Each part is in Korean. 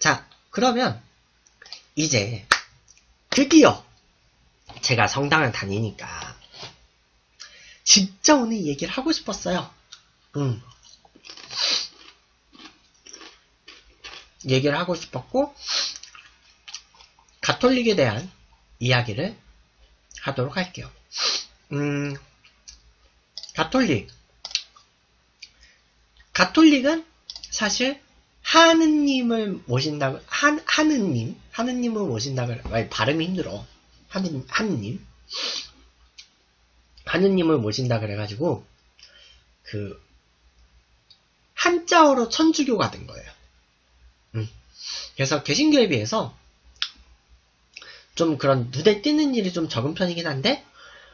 자, 그러면 이제 드디어 제가 성당을 다니니까 진짜 오늘 이 얘기를 하고 싶었어요. 얘기를 하고 싶었고 가톨릭에 대한 이야기를 하도록 할게요. 가톨릭은 사실 하느님을 모신다고 하느님을 모신다고 발음이 힘들어. 하느님을 모신다 그래가지고 그 한자어로 천주교가 된 거예요. 그래서 개신교에 비해서 좀 그런 눈에 띄는 일이 좀 적은 편이긴 한데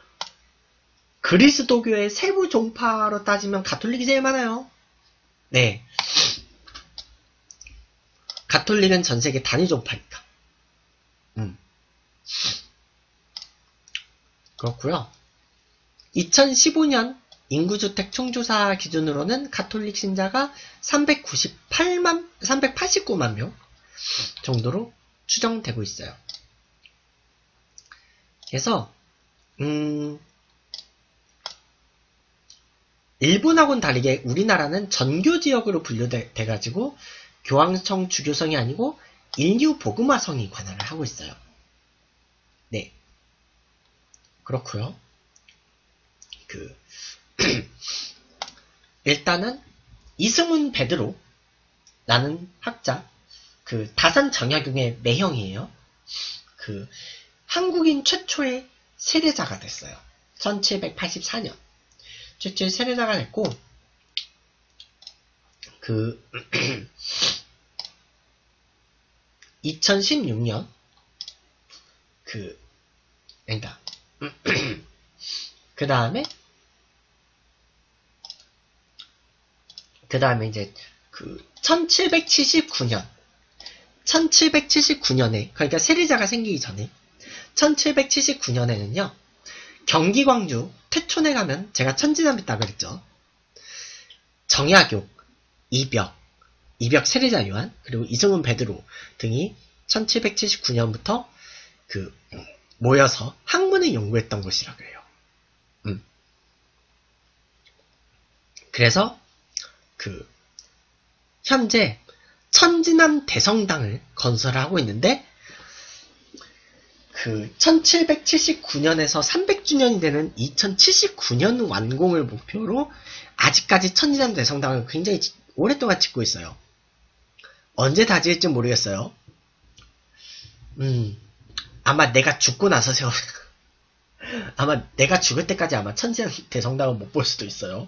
그리스도교의 세부 종파로 따지면 가톨릭이 제일 많아요. 네. 가톨릭은 전 세계 단위 종파니까. 그렇고요. 2015년 인구주택 총조사 기준으로는 가톨릭 신자가 389만 명 정도로 추정되고 있어요. 그래서 일본하고는 다르게 우리나라는 전교지역으로 분류돼가지고 교황청 주교성이 아니고 인류 복음화성이 관할을 하고 있어요. 네. 그렇고요. 일단은 이승훈 베드로라는 학자, 다산 정약용의 매형이에요. 한국인 최초의 세례자가 됐어요. 1784년. 최초의 세례자가 됐고, 2016년, 그 다음에 이제 1779년에 그러니까 세례자가 생기기 전에 1779년에는요 경기 광주 태촌에 가면 제가 천지남빛 다 그랬죠. 정약용, 이벽 세례자 요한 그리고 이승훈 베드로 등이 1779년부터 모여서 학문을 연구했던 곳이라 그래요. 그래서 현재 천지남 대성당을 건설하고 있는데 1779년에서 300주년이 되는 2079년 완공을 목표로 아직까지 천지남 대성당을 굉장히 오랫동안 짓고 있어요. 언제 다 지을지 모르겠어요. 아마 내가 죽고 나서 아마 내가 죽을 때까지 아마 천지남 대성당을 못 볼 수도 있어요.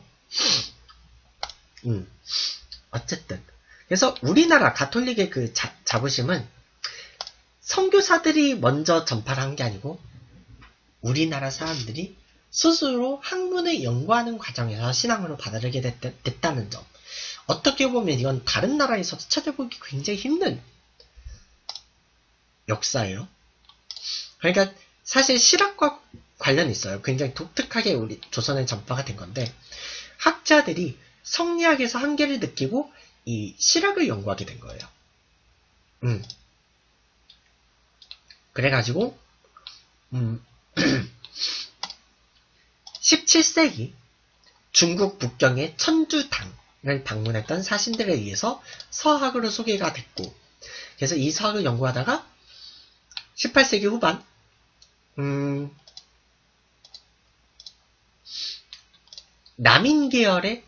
어쨌든 그래서 우리나라 가톨릭의 자부심은 선교사들이 먼저 전파를 한 게 아니고 우리나라 사람들이 스스로 학문을 연구하는 과정에서 신앙으로 받아들이게 됐다는 점. 어떻게 보면 이건 다른 나라에서도 찾아보기 굉장히 힘든 역사예요. 그러니까 사실 실학과 관련이 있어요. 굉장히 독특하게 우리 조선에 전파가 된 건데 학자들이 성리학에서 한계를 느끼고 이 실학을 연구하게 된 거예요. 그래가지고 17세기 중국 북경의 천주당을 방문했던 사신들에 의해서 서학으로 소개가 됐고 그래서 이 서학을 연구하다가 18세기 후반 남인 계열의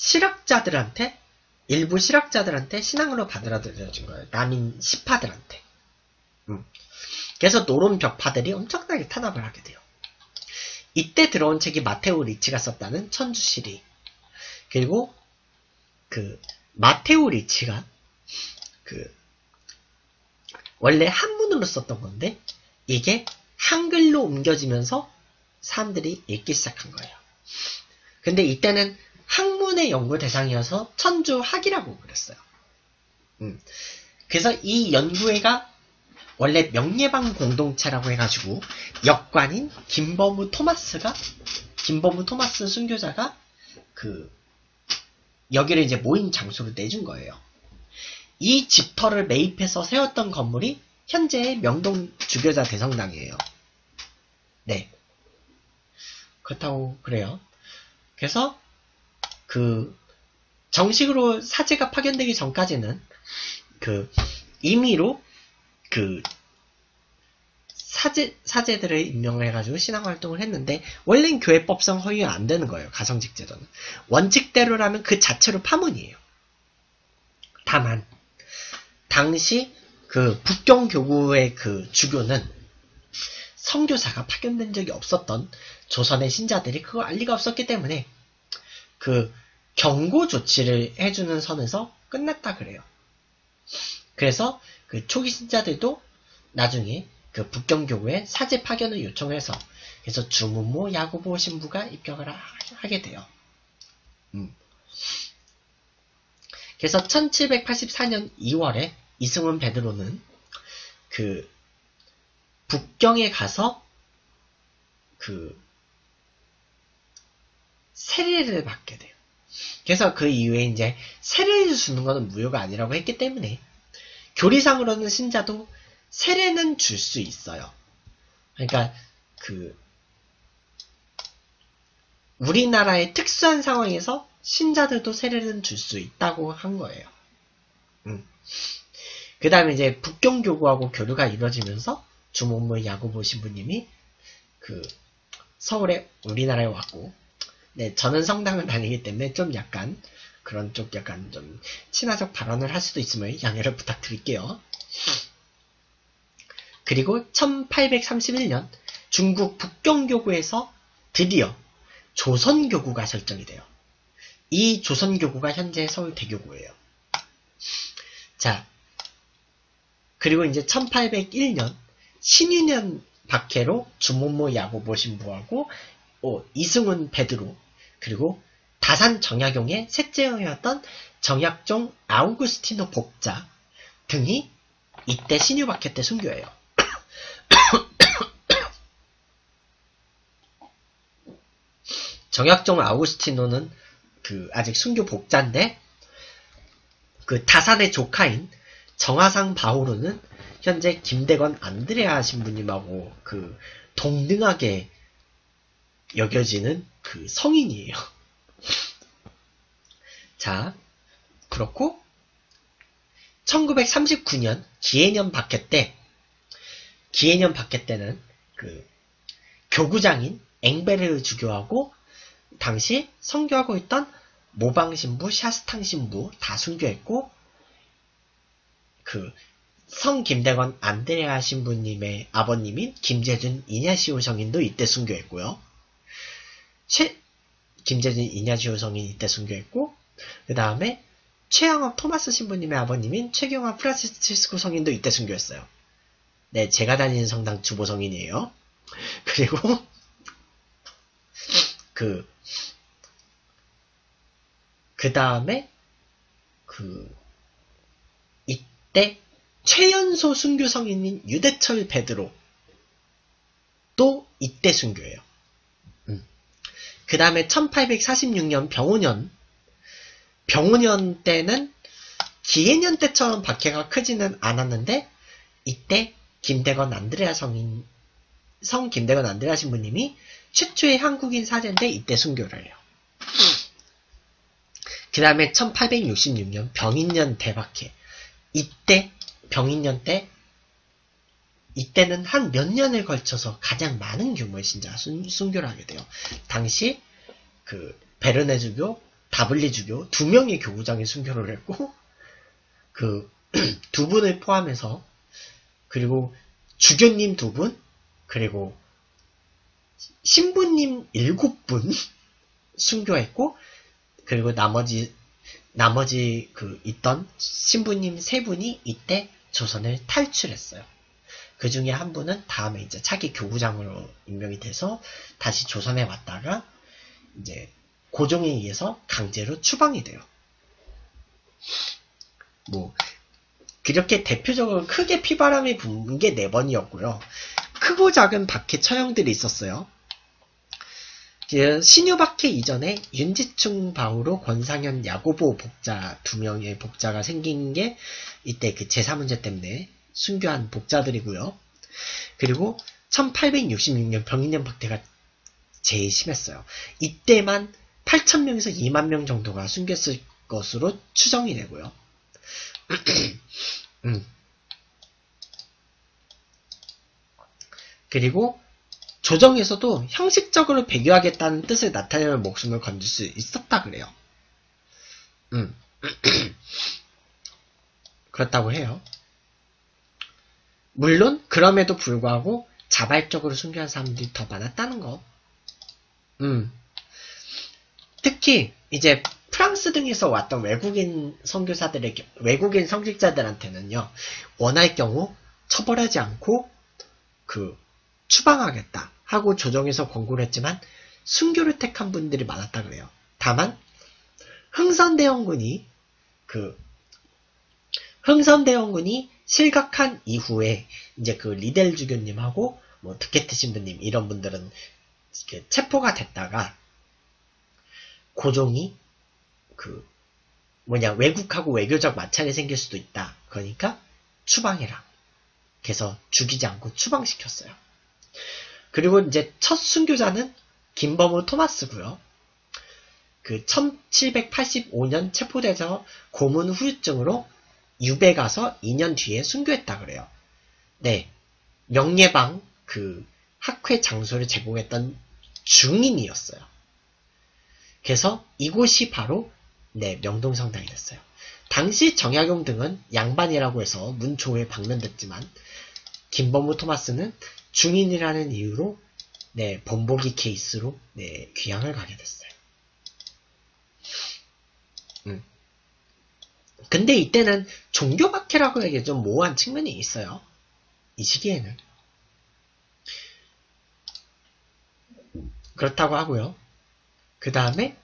일부 실학자들한테 신앙으로 받아들여진 거예요. 남인 시파들한테. 그래서 노론벽파들이 엄청나게 탄압을 하게 돼요. 이때 들어온 책이 마테오 리치가 썼다는 천주시리. 그리고 마테오 리치가 원래 한문으로 썼던 건데 이게 한글로 옮겨지면서 사람들이 읽기 시작한 거예요. 근데 이때는 학문의 연구 대상이어서 천주학이라고 그랬어요. 그래서 이 연구회가 원래 명예방 공동체라고 해가지고 역관인 김범우 토마스 순교자가 여기를 이제 모임 장소로 내준 거예요. 이 집터를 매입해서 세웠던 건물이 현재의 명동 주교자 대성당이에요. 네. 그렇다고 그래요. 그래서 정식으로 사제가 파견되기 전까지는 임의로 사제들을 임명해가지고 신앙활동을 했는데, 원래는 교회법상 허위가 안 되는 거예요. 가성직제도는. 원칙대로라면 그 자체로 파문이에요. 다만 당시 북경교구의 주교는 선교사가 파견된 적이 없었던 조선의 신자들이 그걸 알 리가 없었기 때문에 경고 조치를 해주는 선에서 끝났다 그래요. 그래서 초기 신자들도 나중에 북경교구에 사제 파견을 요청해서, 그래서 주문모 야고보 신부가 입격을 하게 돼요. 그래서 1784년 2월에 이승훈 베드로는 북경에 가서 세례를 받게 돼요. 그래서 그 이후에 이제 세례를 주는 것은 무효가 아니라고 했기 때문에 교리상으로는 신자도 세례는 줄 수 있어요. 그러니까 우리나라의 특수한 상황에서 신자들도 세례는 줄 수 있다고 한 거예요. 그 다음에 이제 북경교구하고 교류가 이루어지면서 주몽무 야고보 신부님이 서울에 우리나라에 왔고, 네, 저는 성당을 다니기 때문에 좀 약간 그런 쪽 약간 좀 친화적 발언을 할 수도 있으면 양해를 부탁드릴게요. 그리고 1831년 중국 북경교구에서 드디어 조선교구가 설정이 돼요. 이 조선교구가 현재 서울대교구예요. 자, 그리고 이제 1801년 신유년 박해로 주몽모 야고보 신부하고 이승훈 베드로, 그리고 다산 정약용의 셋째 형이었던 정약종 아우구스티노 복자 등이 이때 신유 박해 때 순교해요. 정약종 아우구스티노는 아직 순교 복자인데, 다산의 조카인 정화상 바오르는 현재 김대건 안드레아 신부님하고 동등하게 여겨지는 성인이에요. 자, 그렇고 1939년 기해년 박해 때는 교구장인 앵베르 주교하고 당시 선교하고 있던 모방신부, 샤스탕 신부 다 순교했고, 성 김대건 안드레아 신부님의 아버님인 김재준 이냐시오 성인도 이때 순교했고요. 김재준 이냐시오 성인 이때 순교했고, 그 다음에 최양업 토마스 신부님의 아버님인 최경화 프란치스코 성인도 이때 순교했어요. 네, 제가 다니는 성당 주보 성인이에요. 그리고 그 다음에 이때 최연소 순교 성인인 유대철 베드로 또 이때 순교해요. 그 다음에 1846년 병오년 때는 기해년 때처럼 박해가 크지는 않았는데, 이때 김대건 안드레아 성 김대건 안드레아 신부님이 최초의 한국인 사제인데 이때 순교를 해요. 그 다음에 1866년 병인년 대박해. 이때 병인년 때 이때는 한 몇 년을 걸쳐서 가장 많은 규모의 신자가 순교를 하게 돼요. 당시 베르네 주교, 다블리 주교 2명의 교구장이 순교를 했고, 두 분을 포함해서, 그리고 주교님 2분, 그리고 신부님 7분 순교했고, 그리고 나머지 있던 신부님 3분이 이때 조선을 탈출했어요. 그 중에 한 분은 다음에 이제 차기 교구장으로 임명이 돼서 다시 조선에 왔다가 이제 고종에 의해서 강제로 추방이 돼요. 그렇게 대표적으로 크게 피바람이 분 게 4번이었고요. 크고 작은 박해 처형들이 있었어요. 신유박해 이전에 윤지충 바오로 권상현 야고보 복자 2명의 복자가 생긴 게 이때 그 제사문제 때문에 순교한 복자들이고요. 그리고 1866년 병인년 박해가 제일 심했어요. 이때만 8,000명에서 2만 명 정도가 순교했을 것으로 추정이 되고요. 그리고 조정에서도 형식적으로 배교하겠다는 뜻을 나타내는 목숨을 건질 수 있었다 그래요. 그렇다고 해요. 물론 그럼에도 불구하고 자발적으로 순교한 사람들이 더 많았다는 거. 특히 이제 프랑스 등에서 왔던 외국인 선교사들에게, 외국인 성직자들한테는요, 원할 경우 처벌하지 않고 추방하겠다 하고 조정에서 권고를 했지만 순교를 택한 분들이 많았다 그래요. 다만 흥선대원군이 실각한 이후에 이제 리델 주교님하고 뭐 드케트 신부님 이런 분들은 체포가 됐다가 고종이 왜국하고 외교적 마찰이 생길 수도 있다. 그러니까 추방해라. 그래서 죽이지 않고 추방시켰어요. 그리고 이제 첫 순교자는 김범우 토마스고요. 1785년 체포돼서 고문 후유증으로 유배 가서 2년 뒤에 순교했다 그래요. 네, 명예방 학회 장소를 제공했던 중인이었어요. 그래서 이곳이 바로 명동성당이 됐어요. 당시 정약용 등은 양반이라고 해서 문초에 방면됐지만 김범우 토마스는 중인이라는 이유로 본보기 케이스로 귀향을 가게 됐어요. 근데 이때는 종교박해라고 하기에 좀 모호한 측면이 있어요. 이 시기에는. 그렇다고 하고요. 그 다음에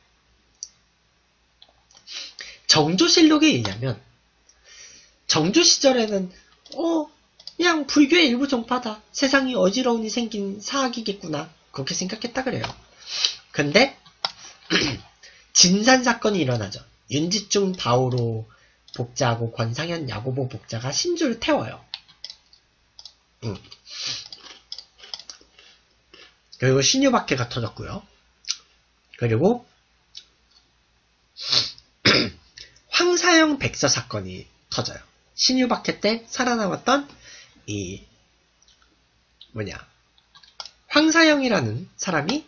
정조실록에 의하면 정조 시절에는 그냥 불교의 일부 종파다. 세상이 어지러우니 생긴 사학이겠구나. 그렇게 생각했다 그래요. 근데 진산사건이 일어나죠. 윤지충 바오로 복자하고 권상현 야고보 복자가 신주를 태워요. 그리고 신유박해가 터졌고요. 그리고 황사영 백서 사건이 터져요. 신유박해 때 살아남았던 황사영이라는 사람이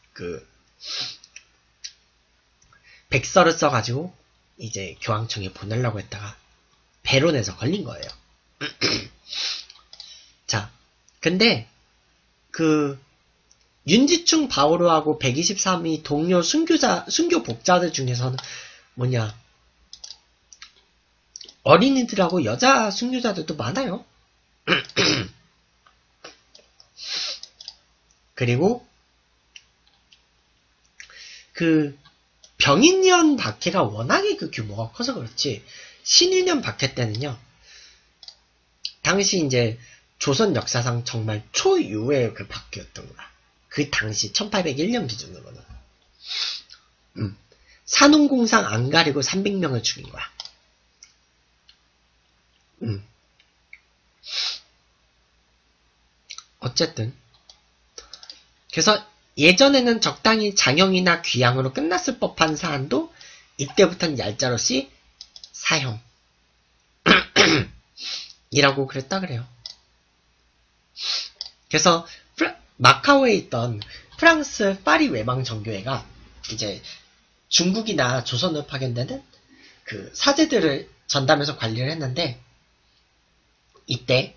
백서를 써가지고 이제 교황청에 보내려고 했다가 배론에서 걸린 거예요. 자, 근데 윤지충 바오로하고 123이 동료 순교 복자들 중에서는 어린이들하고 여자 순교자들도 많아요. 그리고 병인년 박해가 워낙에 규모가 커서 그렇지 신일년 박해 때는요, 당시 이제 조선 역사상 정말 초유의 박해였던 거야. 그 당시 1801년 기준으로는 산홍공상 안 가리고 300명을 죽인 거야. 어쨌든 그래서 예전에는 적당히 장형이나 귀향으로 끝났을 법한 사안도 이때부터는 얄짤없이 사형 이라고 그랬다 그래요. 그래서 마카오에 있던 프랑스 파리 외방 정교회가 이제 중국이나 조선으로 파견되는 사제들을 전담해서 관리를 했는데, 이때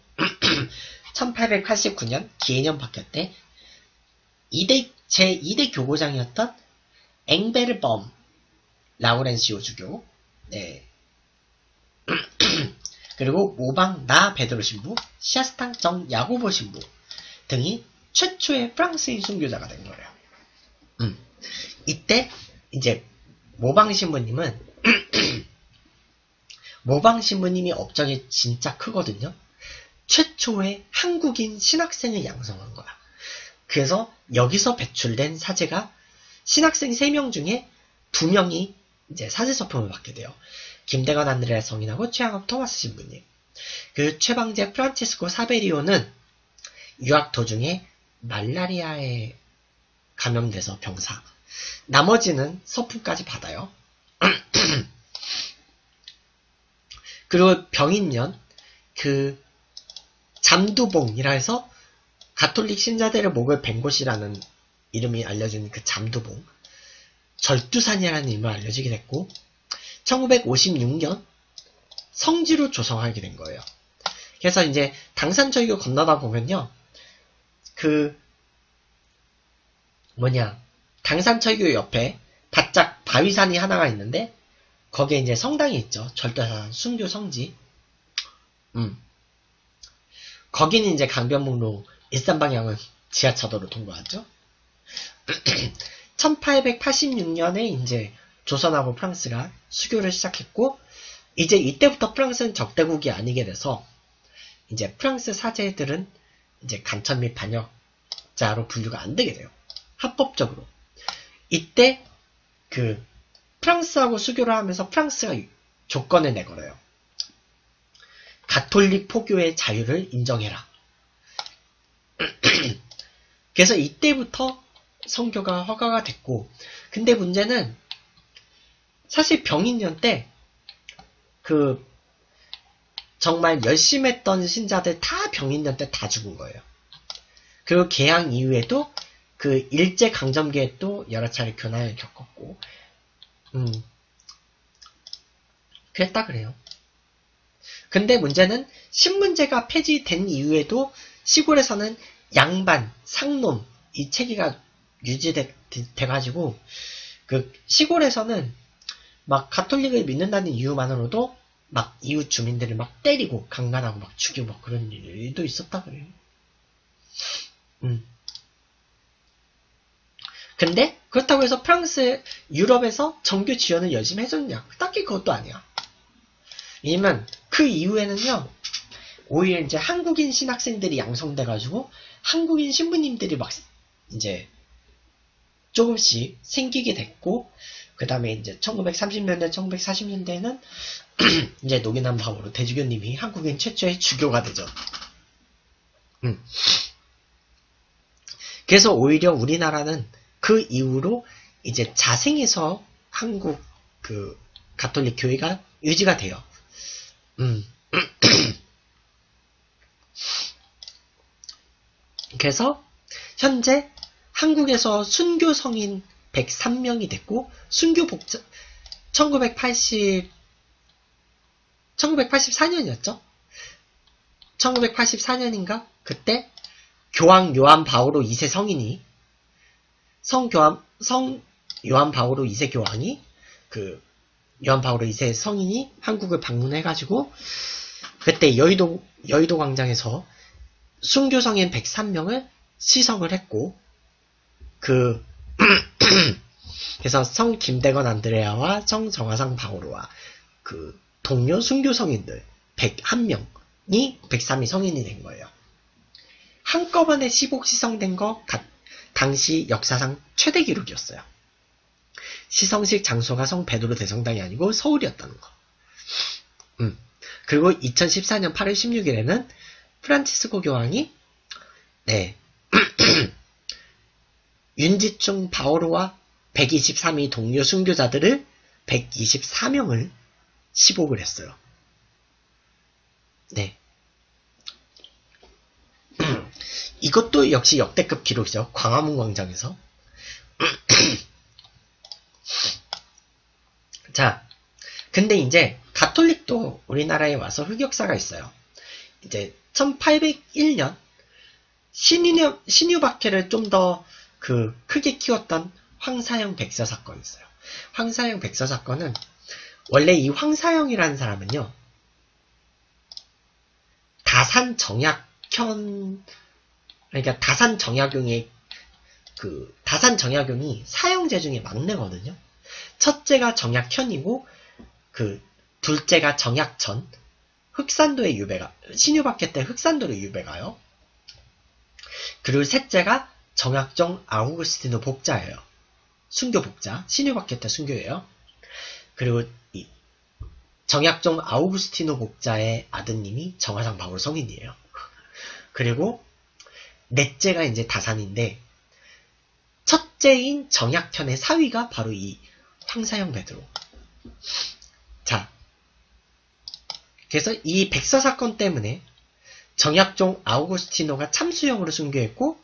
1889년 기해년 박해 때 제2대 교고장이었던 앵베르범 라우렌시오 주교, 그리고 모방 나 베드로 신부, 시아스탕 정 야고보 신부 등이 최초의 프랑스인 순교자가 된 거예요. 이때 이제 모방 신부님은 모방 신부님이 업적이 진짜 크거든요. 최초의 한국인 신학생을 양성한 거야. 그래서 여기서 배출된 사제가 신학생 3명 중에 2명이 이제 사제서품을 받게 돼요. 김대건 안드레아 성인하고 최양업 토마스 신부님. 그 최방제 프란치스코 사베리오는 유학 도중에 말라리아에 감염돼서 병사. 나머지는 서품까지 받아요. 그리고 병인년 그 잠두봉이라 해서 가톨릭 신자들의 목을 벤 곳이라는 이름이 알려진 그 잠두봉, 절두산이라는 이름을 알려지게 됐고 1956년 성지로 조성하게 된 거예요. 그래서 이제 당산절교 건너다 보면요, 그 당산철교 옆에 바짝 바위산이 하나가 있는데 거기에 이제 성당이 있죠. 절두산 순교 성지. 거기는 이제 강변북로 일산방향은 지하차도로 통과하죠. 1886년에 이제 조선하고 프랑스가 수교를 시작했고, 이제 이때부터 프랑스는 적대국이 아니게 돼서 이제 프랑스 사제들은 이제 간첩 및 반역자로 분류가 안 되게 돼요. 합법적으로. 이때 그 프랑스하고 수교를 하면서 프랑스가 조건을 내걸어요. 가톨릭 포교의 자유를 인정해라. 그래서 이때부터 성교가 허가가 됐고, 근데 문제는 사실 병인년 때 그 정말 열심히 했던 신자들 다 병인년 때 다 죽은 거예요. 그리고 개항 이후에도 그 일제강점기에 또 여러 차례 교난을 겪었고, 그랬다 그래요. 근데 문제는 신문제가 폐지된 이후에도 시골에서는 양반, 상놈 이 체계가 유지돼가지고 그 시골에서는 막 가톨릭을 믿는다는 이유만으로도 막 이웃 주민들을 막 때리고 강간하고 막 죽이고 막 그런 일도 있었다 그래요. 근데 그렇다고 해서 프랑스, 유럽에서 정교 지원을 열심히 해줬냐? 딱히 그것도 아니야. 왜냐면 그 이후에는요, 오히려 이제 한국인 신학생들이 양성돼가지고 한국인 신부님들이 막 이제 조금씩 생기게 됐고, 그 다음에 이제 1930년대, 1940년대에는 이제 노기남 바오로 대주교님이 한국인 최초의 주교가 되죠. 그래서 오히려 우리나라는 그 이후로 이제 자생해서 한국 그 가톨릭 교회가 유지가 돼요. 그래서 현재 한국에서 순교 성인 103명이 됐고, 순교 복자 1984년이었죠? 1984년인가? 그때 교황 요한 바오로 2세 성인이 성 요한 바오로 2세 교황이 그 요한 바오로 2세 성인이 한국을 방문해가지고 그때 여의도 광장에서 순교 성인 103명을 시성을 했고, 그래서 성 김대건 안드레아와 성 정화상 바오로와 그 동료 순교 성인들 101명이 103이 성인이 된 거예요. 한꺼번에 시복 시성된 거 당시 역사상 최대 기록이었어요. 시성식 장소가 성 베드로 대성당이 아니고 서울이었다는 거. 그리고 2014년 8월 16일에는 프란치스코 교황이 윤지충 바오로와 123위 동료 순교자들을 124명을 시복을 했어요. 네. 이것도 역시 역대급 기록이죠. 광화문 광장에서. 자, 근데 이제 가톨릭도 우리나라에 와서 흑역사가 있어요. 이제 1801년 신유박해를 좀 더 크게 키웠던 황사형 백서 사건이 있어요. 황사형 백서 사건은 원래 이 황사형이라는 사람은요, 다산 정약형의 다산 정약용이 사형제 중에 막내거든요. 첫째가 정약현이고 둘째가 정약천, 흑산도의 유배가 신유박해 때 흑산도로 유배가요. 그리고 셋째가 정약정 아우구스티노 복자예요. 순교 복자, 신유박해 때 순교예요. 그리고 이 정약종 아우구스티노 복자의 아드님이 정화상 바울 성인이에요. 그리고 넷째가 이제 다산인데 첫째인 정약현의 사위가 바로 이 황사형 베드로. 자, 그래서 이 백서 사건 때문에 정약종 아우구스티노가 참수형으로 순교했고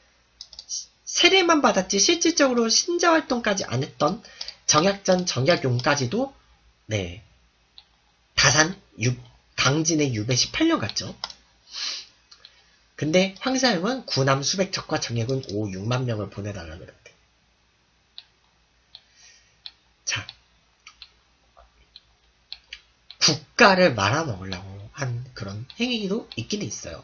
세례만 받았지 실질적으로 신자 활동까지 안 했던 정약전 정약용까지도 네 다산 강진의 유배 18년 갔죠. 근데 황사형은 구남 수백 척과 정예군 6만 명을 보내달라 그랬대. 자, 국가를 말아먹으려고 한 그런 행위도 있긴 있어요.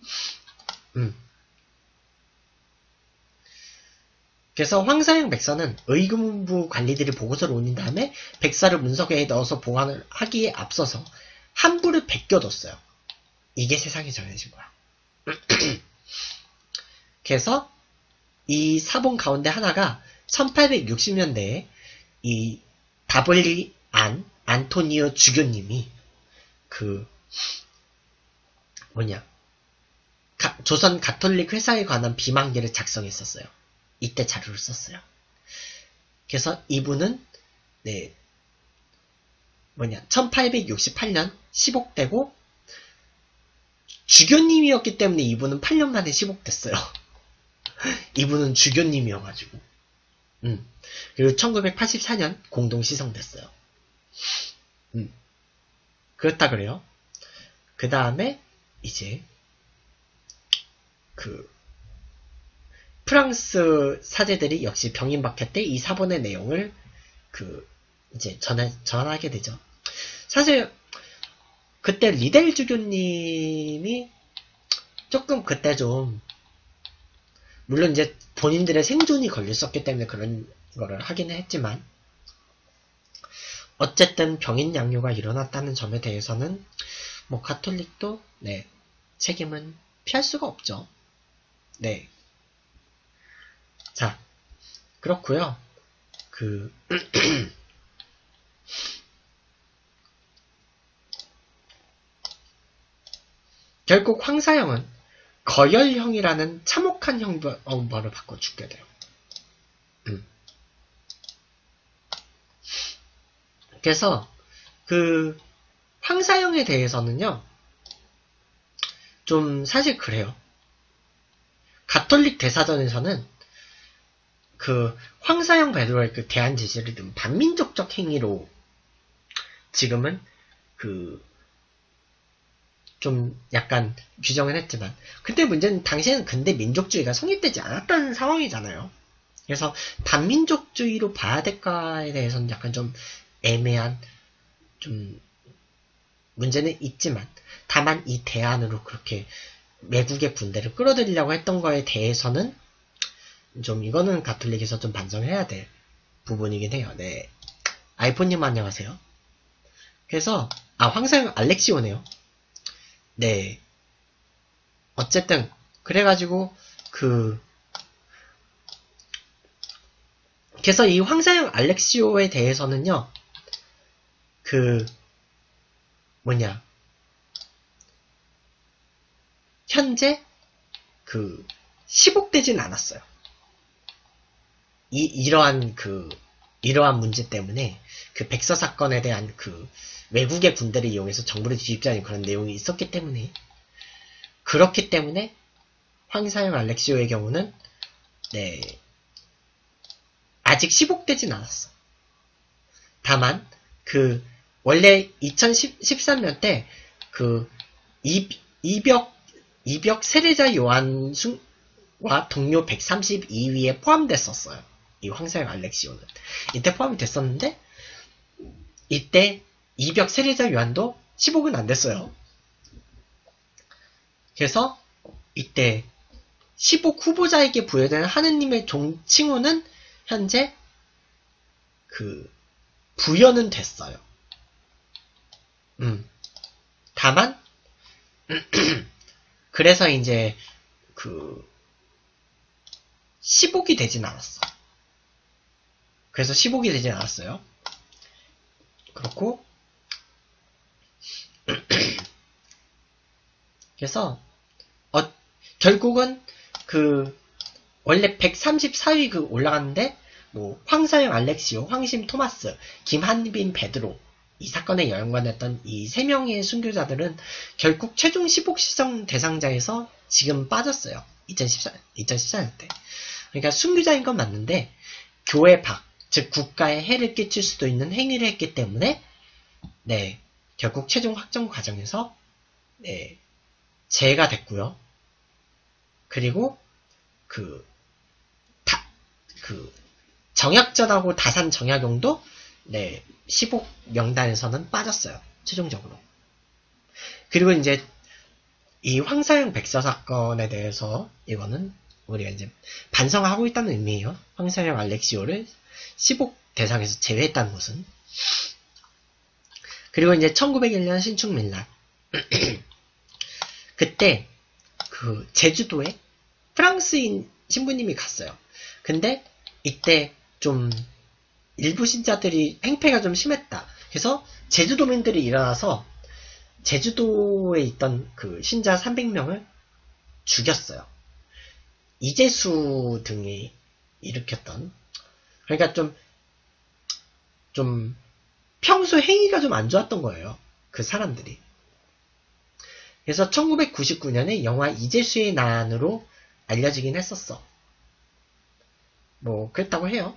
그래서 황사형 백서는 의금부 관리들이 보고서를 올린 다음에 백서를 문서계에 넣어서 보관을 하기에 앞서서 함부를 베껴뒀어요. 이게 세상에 전해진 거야. 그래서 이 사본 가운데 하나가 1860년대에 이 다블리 안토니오 주교님이 조선 가톨릭 회사에 관한 비만계를 작성했었어요. 이때 자료를 썼어요. 그래서 이분은 1868년 10옥되고 주교님이었기 때문에 이분은 8년 만에 10옥됐어요. 이분은 주교님이어가지고. 그리고 1984년 공동 시성됐어요. 그렇다 그래요. 그 다음에 이제 프랑스 사제들이 역시 병인박해 때 이 사본의 내용을 이제 전하게 되죠. 사실 그때 리델 주교님이 조금 그때 좀 물론 이제 본인들의 생존이 걸렸었기 때문에 그런 거를 하기는 했지만 어쨌든 병인 양요가 일어났다는 점에 대해서는 뭐 가톨릭도 책임은 피할 수가 없죠. 네. 자, 그렇고요. 결국 황사형은 거열형이라는 참혹한 형벌을 받고 죽게 돼요. 그래서 황사형에 대해서는요, 좀 사실 그래요. 가톨릭 대사전에서는 황사형 베드로의 대한 제시를 좀 반민족적 행위로 지금은 좀 약간 규정을 했지만 근데 문제는 당시에는 근대 민족주의가 성립되지 않았다는 상황이잖아요. 그래서 반민족주의로 봐야 될까에 대해서는 약간 좀 애매한 좀 문제는 있지만 다만 이 대안으로 그렇게 외국의 군대를 끌어들이려고 했던 거에 대해서는 좀 이거는 가톨릭에서 좀 반성해야 될 부분이긴 해요. 네. 아이폰님 안녕하세요. 그래서 황사형 알렉시오네요. 네. 어쨌든 그래가지고 그래서 이 황사형 알렉시오에 대해서는요. 현재 10옥되진 않았어요. 이러한 문제 때문에 백서 사건에 대한 외국의 군대를 이용해서 정부를 뒤집자는 그런 내용이 있었기 때문에 그렇기 때문에 황사형 알렉시오의 경우는 아직 10옥되진 않았어. 다만 원래 2013년 때 이벽 세례자 요한과 동료 132위에 포함됐었어요. 이 황사형 알렉시오는 이때 포함이 됐었는데 이때 이벽 세례자 요한도 10옥은 안 됐어요. 그래서 이때 10옥 후보자에게 부여되는 하느님의 칭호는 현재 부여는 됐어요. 다만 그래서 이제 10옥이 되진 않았어. 그래서 15기 되진 않았어요. 그렇고 그래서 결국은 원래 134위 올라갔는데 뭐 황사영 알렉시오, 황심 토마스, 김한빈 베드로 이 사건에 연관했던 이 3명의 순교자들은 결국 최종 15시성 대상자에서 지금 빠졌어요. 2014년 때. 그러니까 순교자인 건 맞는데 교회 밖, 즉 국가에 해를 끼칠 수도 있는 행위를 했기 때문에 네, 결국 최종 확정 과정에서 네, 제가 됐고요. 그리고 정약전하고 다산 정약용도 네, 15 명단에서는 빠졌어요. 최종적으로. 그리고 이제 이 황사영 백서 사건에 대해서 이거는 우리가 이제 반성하고 있다는 의미예요. 황사영 알렉시오를 15 대상에서 제외했다는 것은. 그리고 이제 1901년 신축민란. 그때 제주도에 프랑스인 신부님이 갔어요. 근데 이때 좀 일부 신자들이 행패가 좀 심했다. 그래서 제주도민들이 일어나서 제주도에 있던 신자 300명을 죽였어요. 이재수 등이 일으켰던. 그러니까 좀 평소 행위가 좀 안 좋았던 거예요. 그 사람들이. 그래서 1999년에 영화 이재수의 난으로 알려지긴 했었어. 뭐 그랬다고 해요.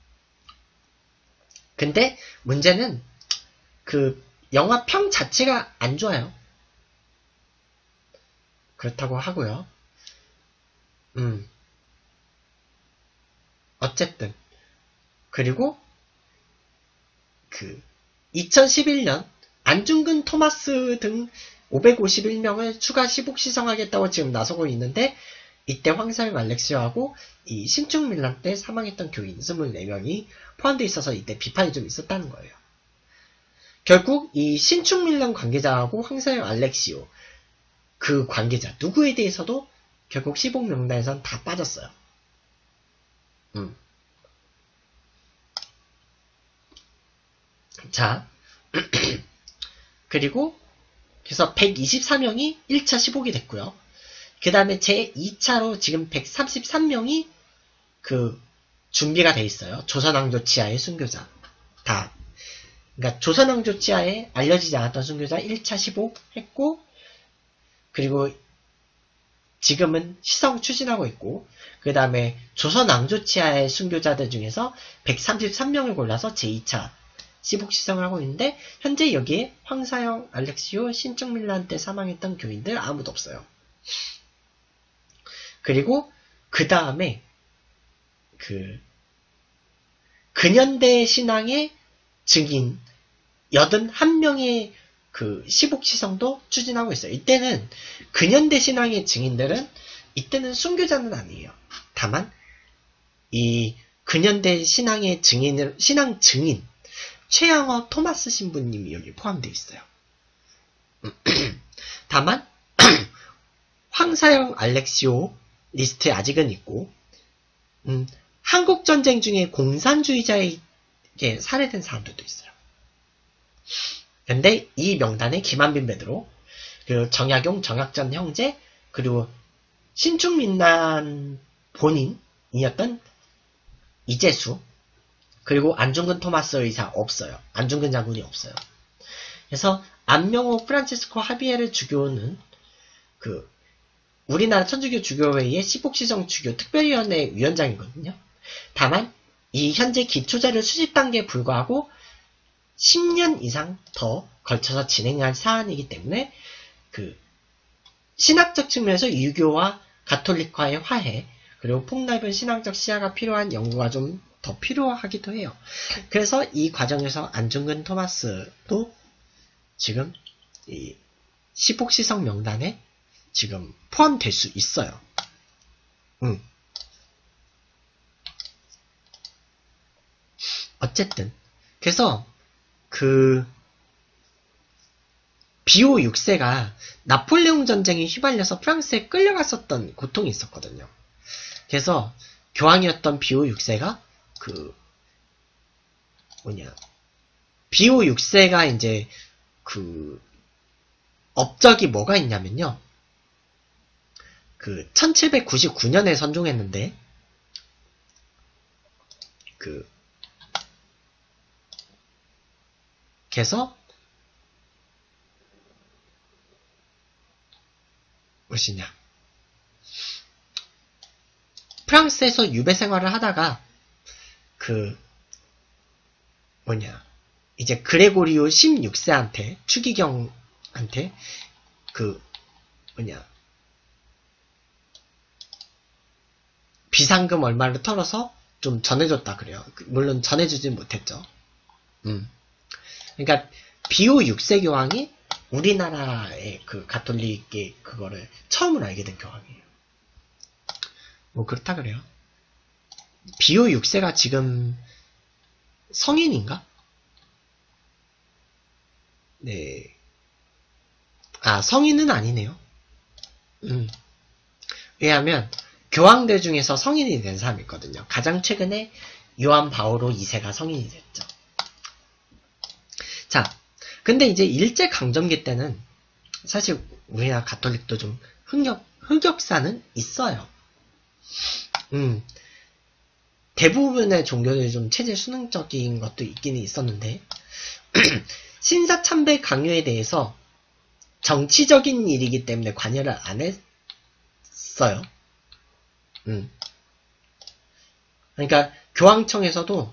근데 문제는 영화 평 자체가 안 좋아요. 그렇다고 하고요. 어쨌든 그리고 2011년 안중근 토마스 등 551명을 추가 시복시성하겠다고 지금 나서고 있는데 이때 황사영 알렉시오하고 이 신축민란 때 사망했던 교인 24명이 포함되어 있어서 이때 비판이 좀 있었다는 거예요. 결국 이 신축민란 관계자하고 황사영 알렉시오 그 관계자 누구에 대해서도 결국 시복 명단에선 다 빠졌어요. 자 그리고 그래서 124명이 1차 시복이 됐고요. 그 다음에 제2차로 지금 133명이 준비가 돼 있어요. 조선왕조 치하의 순교자. 다. 그러니까 조선왕조 치하에 알려지지 않았던 순교자 1차 시복 했고, 그리고 지금은 시성 추진하고 있고, 그 다음에 조선왕조 치하의 순교자들 중에서 133명을 골라서 제2차 시복 시성을 하고 있는데 현재 여기에 황사영, 알렉시오, 신축민란 때 사망했던 교인들 아무도 없어요. 그리고 그 다음에 근현대 신앙의 증인 81명의 시복 시성도 추진하고 있어요. 이때는 근현대 신앙의 증인들은 이때는 순교자는 아니에요. 다만 이 근현대 신앙의 신앙 증인 최양호 토마스 신부님이 여기 포함되어 있어요. 다만 황사영 알렉시오 리스트에 아직은 있고 한국전쟁 중에 공산주의자에게 살해된 사람들도 있어요. 근데 이 명단에 김한빈 베드로, 그리고 정약용, 정약전 형제, 그리고 신축민란 본인이었던 이재수, 그리고 안중근 토마스 의사 없어요. 안중근 장군이 없어요. 그래서 안명호 프란치스코 하비에르 주교는 우리나라 천주교 주교회의 시복시성 주교 특별위원회 위원장이거든요. 다만 이 현재 기초자료 수집 단계에 불과하고 10년 이상 더 걸쳐서 진행할 사안이기 때문에 신학적 측면에서 유교와 가톨릭화의 화해, 그리고 폭넓은 신앙적 시야가 필요한 연구가 좀 더 필요하기도 해요. 그래서 이 과정에서 안중근 토마스도 지금 이 시복시성 명단에 지금 포함될 수 있어요. 어쨌든 그래서 비오 6세가 나폴레옹 전쟁에 휘말려서 프랑스에 끌려갔었던 고통이 있었거든요. 그래서 교황이었던 비오 6세가 비오 6세가 이제 그 업적이 뭐가 있냐면요. 그 1799년에 선종했는데 그래서 무엇이냐, 프랑스에서 유배 생활을 하다가 이제 그레고리오 16세한테 추기경한테 비상금 얼마를 털어서 좀 전해줬다 그래요. 물론 전해주진 못했죠. 그러니까 비오 6세 교황이 우리나라의 그 가톨릭의 그거를 처음으로 알게 된 교황이에요. 뭐 그렇다 그래요. 비오 6세가 지금 성인인가? 네. 아, 성인은 아니네요. 왜냐하면 교황들 중에서 성인이 된 사람이 있거든요. 가장 최근에 요한 바오로 2세가 성인이 됐죠. 자, 근데 이제 일제강점기 때는 사실 우리나라 가톨릭도 좀 흑역사는 있어요. 대부분의 종교들이 좀 체제 수능적인 것도 있기는 있었는데 신사참배 강요에 대해서 정치적인 일이기 때문에 관여를 안 했어요. 그러니까 교황청에서도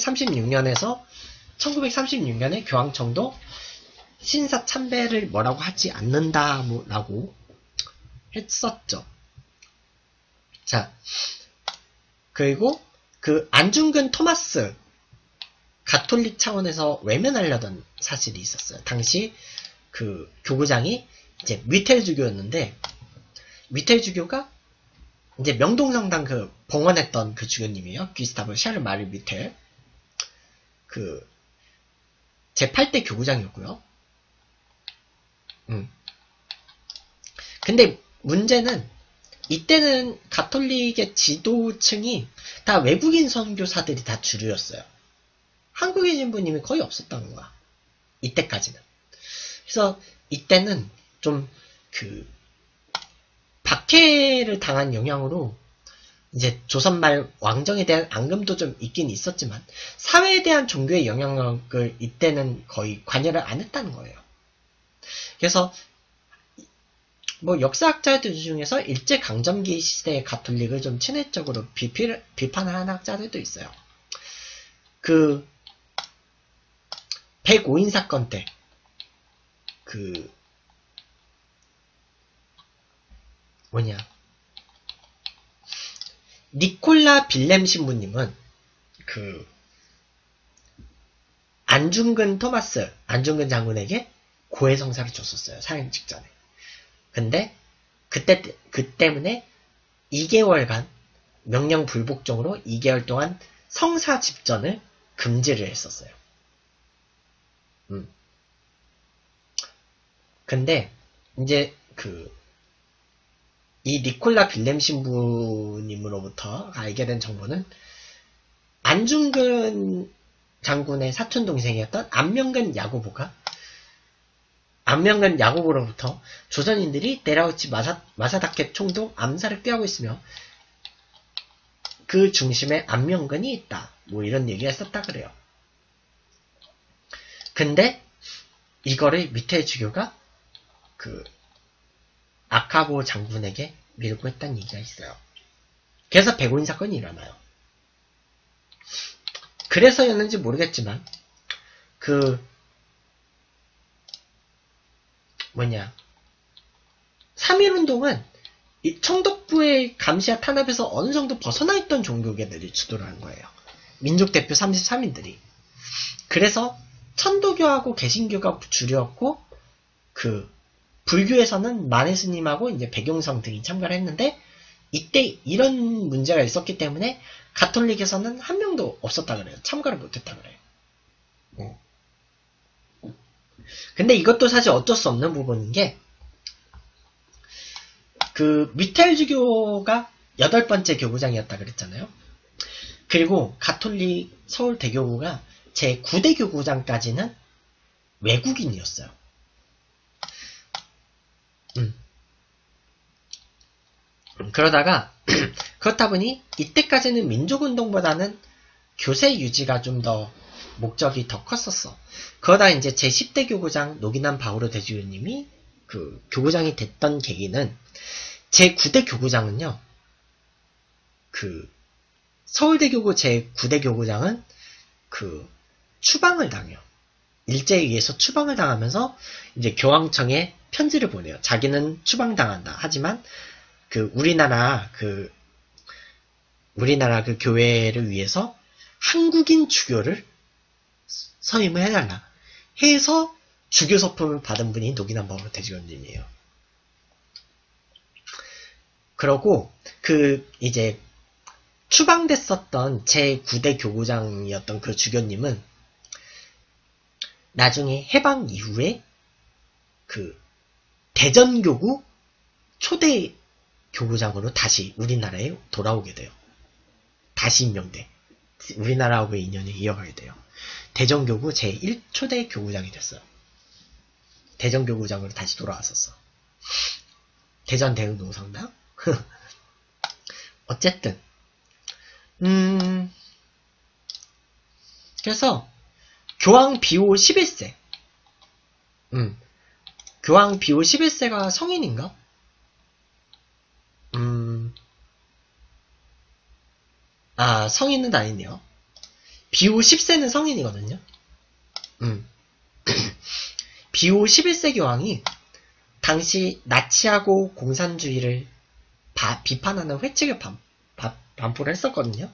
1936년에 교황청도 신사참배를 뭐라고 하지 않는다라고 했었죠. 자, 그리고 그 안중근 토마스 가톨릭 차원에서 외면하려던 사실이 있었어요. 당시 그 교구장이 이제 미텔주교였는데, 미텔주교가 이제 명동성당 그 봉헌했던 그 주교님이에요. 귀스타브 샤르 마르 미텔. 그 제8대 교구장이었고요. 근데 문제는 이때는 가톨릭의 지도층이 다 외국인 선교사들이 다 주류였어요. 한국인 신부님이 거의 없었다는 거야. 이때까지는. 그래서 이때는 좀 박해를 당한 영향으로 이제 조선말 왕정에 대한 앙금도 좀 있긴 있었지만 사회에 대한 종교의 영향력을 이때는 거의 관여를 안 했다는 거예요. 그래서 뭐 역사학자들 중에서 일제강점기 시대의 가톨릭을 좀 친애적으로 비판을 하는 학자들도 있어요. 그 105인 사건 때 니콜라 빌렘 신부님은 안중근 장군에게 고해성사를 줬었어요. 사형 직전에. 근데 그 때문에 2개월간 명령 불복종으로 2개월 동안 성사 집전을 금지를 했었어요. 근데 이제 이 니콜라 빌렘 신부님으로부터 알게 된 정보는 안중근 장군의 사촌 동생이었던 안명근 야고보로부터 조선인들이 데라우치 마사다케 총독 암살을 꾀하고 있으며 그 중심에 안명근이 있다. 뭐 이런 얘기가 있었다 그래요. 근데 이거를 밑에 주교가 아카보 장군에게 밀고 했다는 얘기가 있어요. 그래서 105인 사건이 일어나요. 그래서였는지 모르겠지만 3.1운동은 이 청독부의 감시와 탄압에서 어느 정도 벗어나 있던 종교계들이 주도를 한 거예요. 민족대표 33인들이. 그래서 천도교하고 개신교가 주류였고 불교에서는 만해스님하고 이제 백용성 등이 참가를 했는데 이때 이런 문제가 있었기 때문에 가톨릭에서는 한 명도 없었다 그래요. 참가를 못했다 그래요. 근데 이것도 사실 어쩔 수 없는 부분인 게 미텔주교가 8번째 교구장이었다 그랬잖아요. 그리고 가톨릭 서울대교구가 제 9대 교구장까지는 외국인이었어요. 그러다가 그렇다 보니 이때까지는 민족운동보다는 교세 유지가 좀 더 목적이 더 컸었어. 그러다 이제 제 10대 교구장 노기남 바오로 대주교님이 그 교구장이 됐던 계기는 제 9대 교구장은요. 그 서울대교구 제 9대 교구장은 그 추방을 당해요. 일제에 의해서 추방을 당하면서 이제 교황청에 편지를 보내요. 자기는 추방당한다. 하지만 그 우리나라 그 교회를 위해서 한국인 주교를 서임을 해달라 해서 주교 서품을 받은 분이 노기남 바오로 대주교님이에요. 그러고 그 이제 추방됐었던 제 9대 교구장이었던 그 주교님은 나중에 해방 이후에 그 대전교구 초대 교구장으로 다시 우리나라에 돌아오게 돼요. 다시 임명돼. 우리나라하고의 인연을 이어가게 돼요. 대전교구 제1초대 교구장이 됐어요. 대전교구장으로 다시 돌아왔었어. 대전 대흥동성당? 어쨌든 그래서 교황 비오 11세 교황 비오 11세가 성인인가? 성인은 아니네요. 비오 10세는 성인이거든요. 비오 11세 교황이 당시 나치하고 공산주의를 비판하는 회칙을 반포를 했었거든요.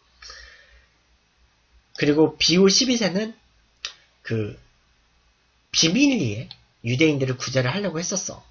그리고 비오 12세는 그 비밀리에 유대인들을 구제를 하려고 했었어.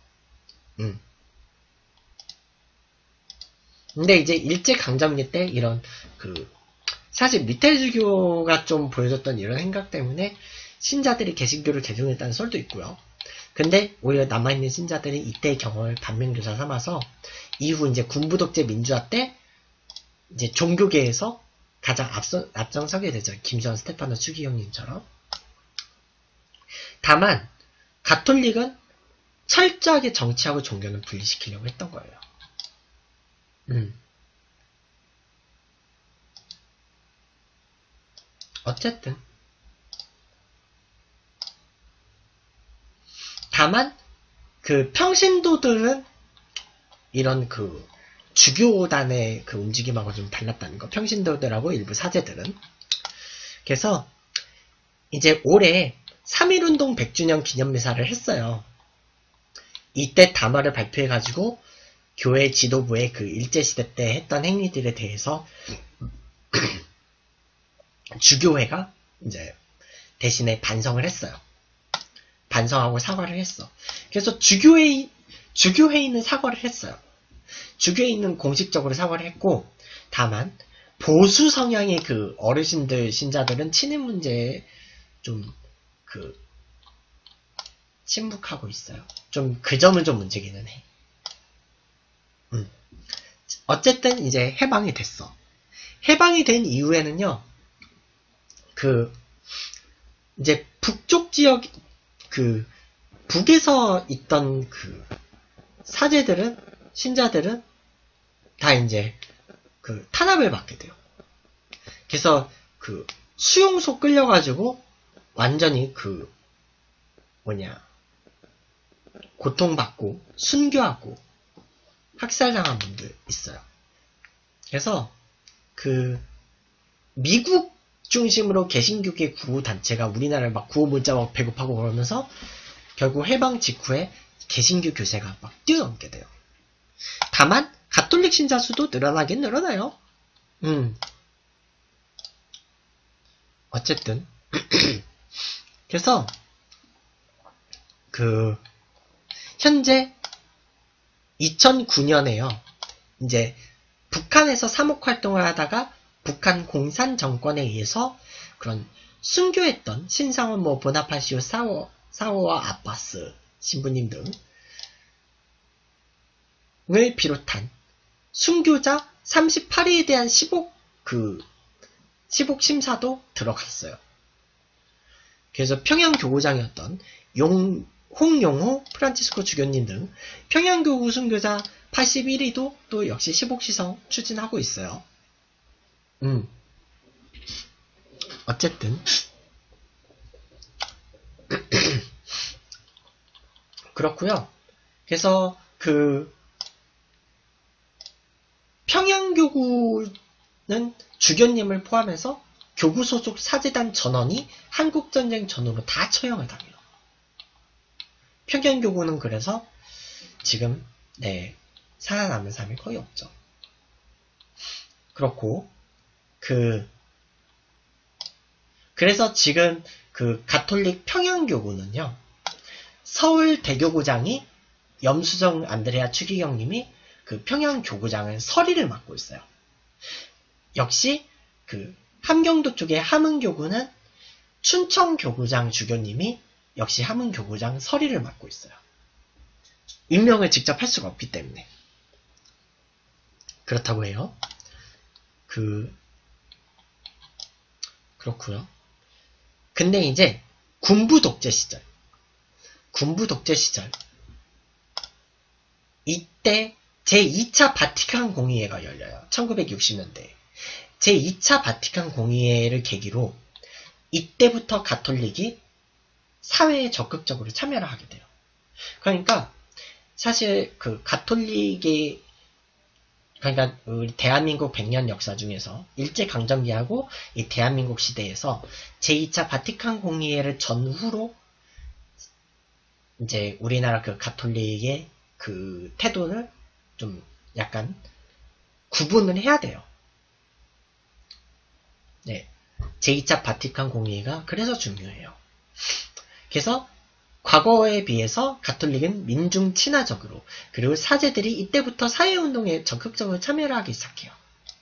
근데 이제 일제강점기 때 이런 사실 미테주교가 좀 보여줬던 이런 생각 때문에 신자들이 개신교를 개종했다는 설도 있고요. 근데 오히려 남아있는 신자들이 이때의 경험을 반면교사 삼아서 이후 이제 군부독재 민주화 때 이제 종교계에서 가장 앞장서게 되죠. 김수환 스테파노 추기경님처럼. 다만 가톨릭은 철저하게 정치하고 종교는 분리시키려고 했던 거예요. 어쨌든 다만 그 평신도들은 이런 그 주교단의 그 움직임하고 좀 달랐다는 거. 평신도들하고 일부 사제들은. 그래서 이제 올해 3.1운동 100주년 기념미사를 했어요. 이때 담화를 발표해가지고 교회 지도부의 그 일제시대 때 했던 행위들에 대해서 주교회가 이제 대신에 반성을 했어요. 반성하고 사과를 했어. 그래서 주교회의는 사과를 했어요. 주교회의는 공식적으로 사과를 했고, 다만 보수 성향의 그 어르신들 신자들은 친일 문제에 좀 침묵하고 있어요. 좀 그 점은 좀 문제기는 해. 어쨌든 이제 해방이 됐어. 해방이 된 이후에는요, 이제 북쪽 지역, 북에서 있던 사제들은, 신자들은 다 이제 탄압을 받게 돼요. 그래서 수용소 끌려가지고 완전히 고통받고 순교하고 학살당한 분들 있어요. 그래서 미국 중심으로 개신교계 구호단체가 우리나라를 막 구호 문자 막 배급하고 그러면서 결국 해방 직후에 개신교 교세가 막 뛰어넘게 돼요. 다만 가톨릭 신자 수도 늘어나긴 늘어나요. 어쨌든 그래서 현재 2009년에요. 이제 북한에서 사목 활동을 하다가 북한 공산 정권에 의해서 그런 순교했던 신상원 보나파시오 사오와 아바스 신부님 등을 비롯한 순교자 38위에 대한 시복 심사도 들어갔어요. 그래서 평양교구장이었던 홍용호, 프란치스코 주교님 등 평양교구 순교자 81위도 또 역시 시복시성 추진하고 있어요. 어쨌든 그렇고요. 그래서 평양교구는 주교님을 포함해서 교구 소속 사제단 전원이 한국전쟁 전후로 다 처형을 당해요. 평양교구는 그래서 지금 살아남은 사람이 거의 없죠. 그렇고 그래서 지금 가톨릭 평양교구는요, 서울 대교구장이 염수정 안드레아 추기경님이 평양교구장은 서리를 맡고 있어요. 역시 함경도 쪽의 함흥교구는 춘천교구장 주교님이 역시 함흥교구장 서리를 맡고 있어요. 임명을 직접 할 수가 없기 때문에 그렇다고 해요. 그렇고요. 근데 이제 군부 독재 시절 이때 제2차 바티칸 공의회가 열려요. 1960년대에 제2차 바티칸 공의회를 계기로 이때부터 가톨릭이 사회에 적극적으로 참여를 하게 돼요. 그러니까 사실 가톨릭이 그러니까 우리 대한민국 100년 역사 중에서 일제강점기하고 이 대한민국 시대에서 제2차 바티칸 공의회를 전후로 이제 우리나라 가톨릭의 태도를 좀 약간 구분을 해야 돼요. 제2차 바티칸 공의회가 그래서 중요해요. 그래서 과거에 비해서 가톨릭은 민중 친화적으로, 그리고 사제들이 이때부터 사회운동에 적극적으로 참여를 하기 시작해요.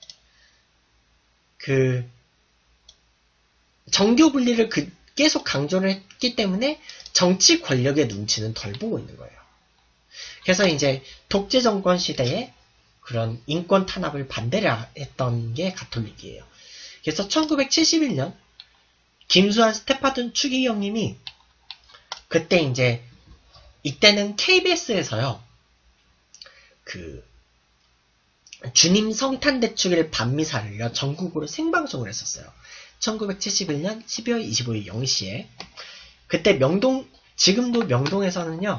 정교 분리를 계속 강조를 했기 때문에 정치 권력의 눈치는 덜 보고 있는 거예요. 그래서 이제 독재 정권 시대에 그런 인권 탄압을 반대를 했던 게 가톨릭이에요. 그래서 1971년 김수환 스테파든 추기경님이 그때 이때는 KBS에서요, 주님 성탄 대축일 밤미사를요, 전국으로 생방송을 했었어요. 1971년 12월 25일 0시에. 그때 지금도 명동에서는요,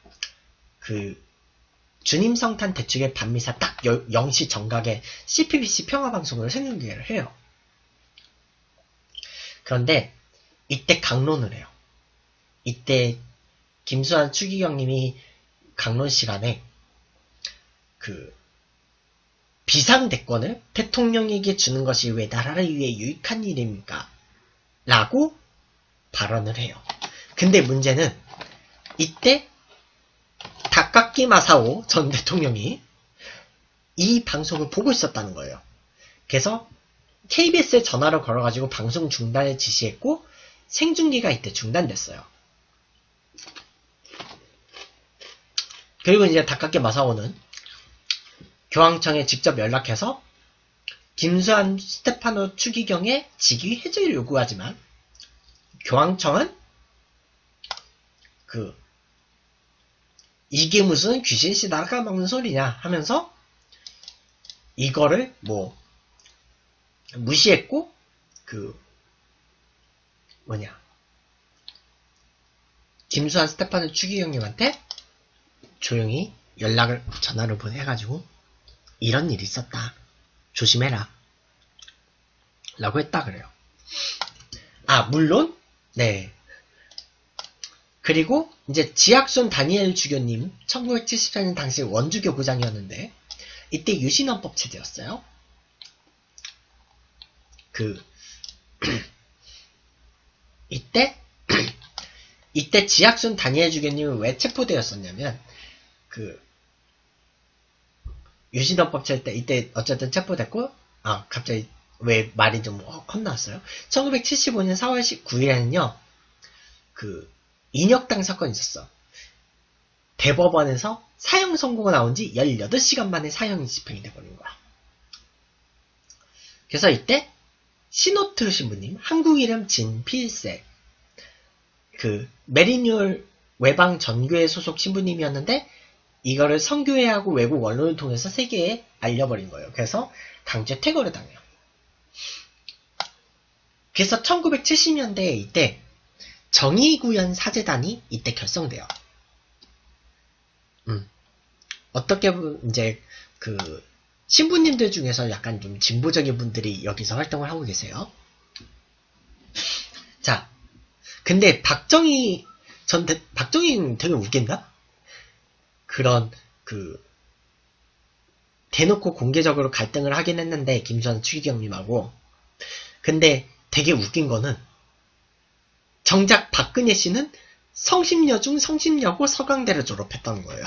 주님 성탄 대축일 밤미사 딱 0시 정각에 CPBC 평화방송으로 생중계를 해요. 그런데 이때 강론을 해요. 이때 김수환 추기경님이 강론 시간에 비상대권을 대통령에게 주는 것이 왜 나라를 위해 유익한 일입니까? 라고 발언을 해요. 근데 문제는 이때 다카키 마사오 전 대통령이 이 방송을 보고 있었다는 거예요. 그래서 KBS에 전화를 걸어가지고 방송 중단을 지시했고 생중계가 이때 중단됐어요. 그리고 이제 다카키 마사오는 교황청에 직접 연락해서 김수환 스테파노 추기경의 직위 해제를 요구하지만 교황청은 이게 무슨 귀신씨 나가 먹는 소리냐 하면서 이거를 무시했고 김수환 스테파노 추기경님한테 조용히 전화를 보내가지고 이런 일이 있었다. 조심해라. 라고 했다 그래요. 물론 그리고 이제 지학손 다니엘 주교님 1974년 당시 원주교구장이었는데 이때 유신헌법 체제였어요. 이때 지학손 다니엘 주교님은 왜 체포되었었냐면 유신헌법 체제 때 이때 어쨌든 체포됐고 갑자기 왜 말이 좀 헛나왔어요. 1975년 4월 19일에는요 인혁당 사건이 있었어. 대법원에서 사형 선고가 나온 지 18시간 만에 사형이 집행이 돼버린 거야. 그래서 이때 시노트 신부님, 한국 이름 진필세, 그 메리뉴얼 외방 전교회 소속 신부님이었는데 이거를 성교회하고 외국 언론을 통해서 세계에 알려버린 거예요. 그래서 강제 퇴거를 당해요. 그래서 1970년대에 이때 정의구현 사재단이 이때 결성돼요. 어떻게 보면 이제 그 신부님들 중에서 약간 좀 진보적인 분들이 여기서 활동을 하고 계세요. 자, 근데 박정희는 되게 웃긴다? 그런 대놓고 공개적으로 갈등을 하긴 했는데 김수환 추기경님하고. 근데 되게 웃긴 거는 정작 박근혜 씨는 성심여 중 성심여고 서강대를 졸업했던 거예요.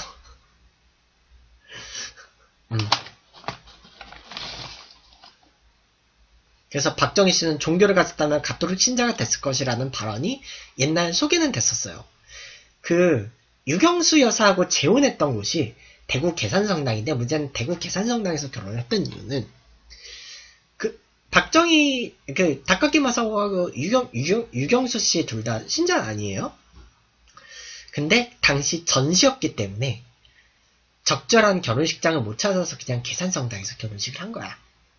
그래서 박정희 씨는 종교를 가졌다면 가톨릭 신자가 됐을 것이라는 발언이 옛날 소개는 됐었어요. 그 유경수 여사하고 재혼했던 곳이 대구 계산성당인데 문제는 대구 계산성당에서 결혼했던 이유는 박정희 닭깎이 마사오하고 유경수 씨 둘 다 신자 아니에요? 근데 당시 전시였기 때문에 적절한 결혼식장을 못 찾아서 그냥 계산성당에서 결혼식을 한 거야.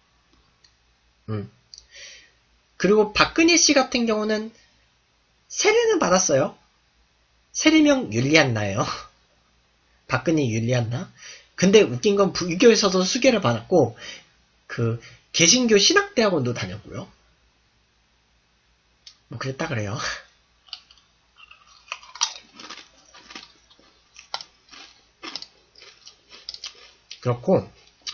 그리고 박근혜 씨 같은 경우는 세례는 받았어요. 세례명 율리안나예요. 박근혜 율리안나. 근데 웃긴 건 불교에서도 수계를 받았고 개신교 신학대학원도 다녔고요. 뭐 그랬다 그래요. 그렇고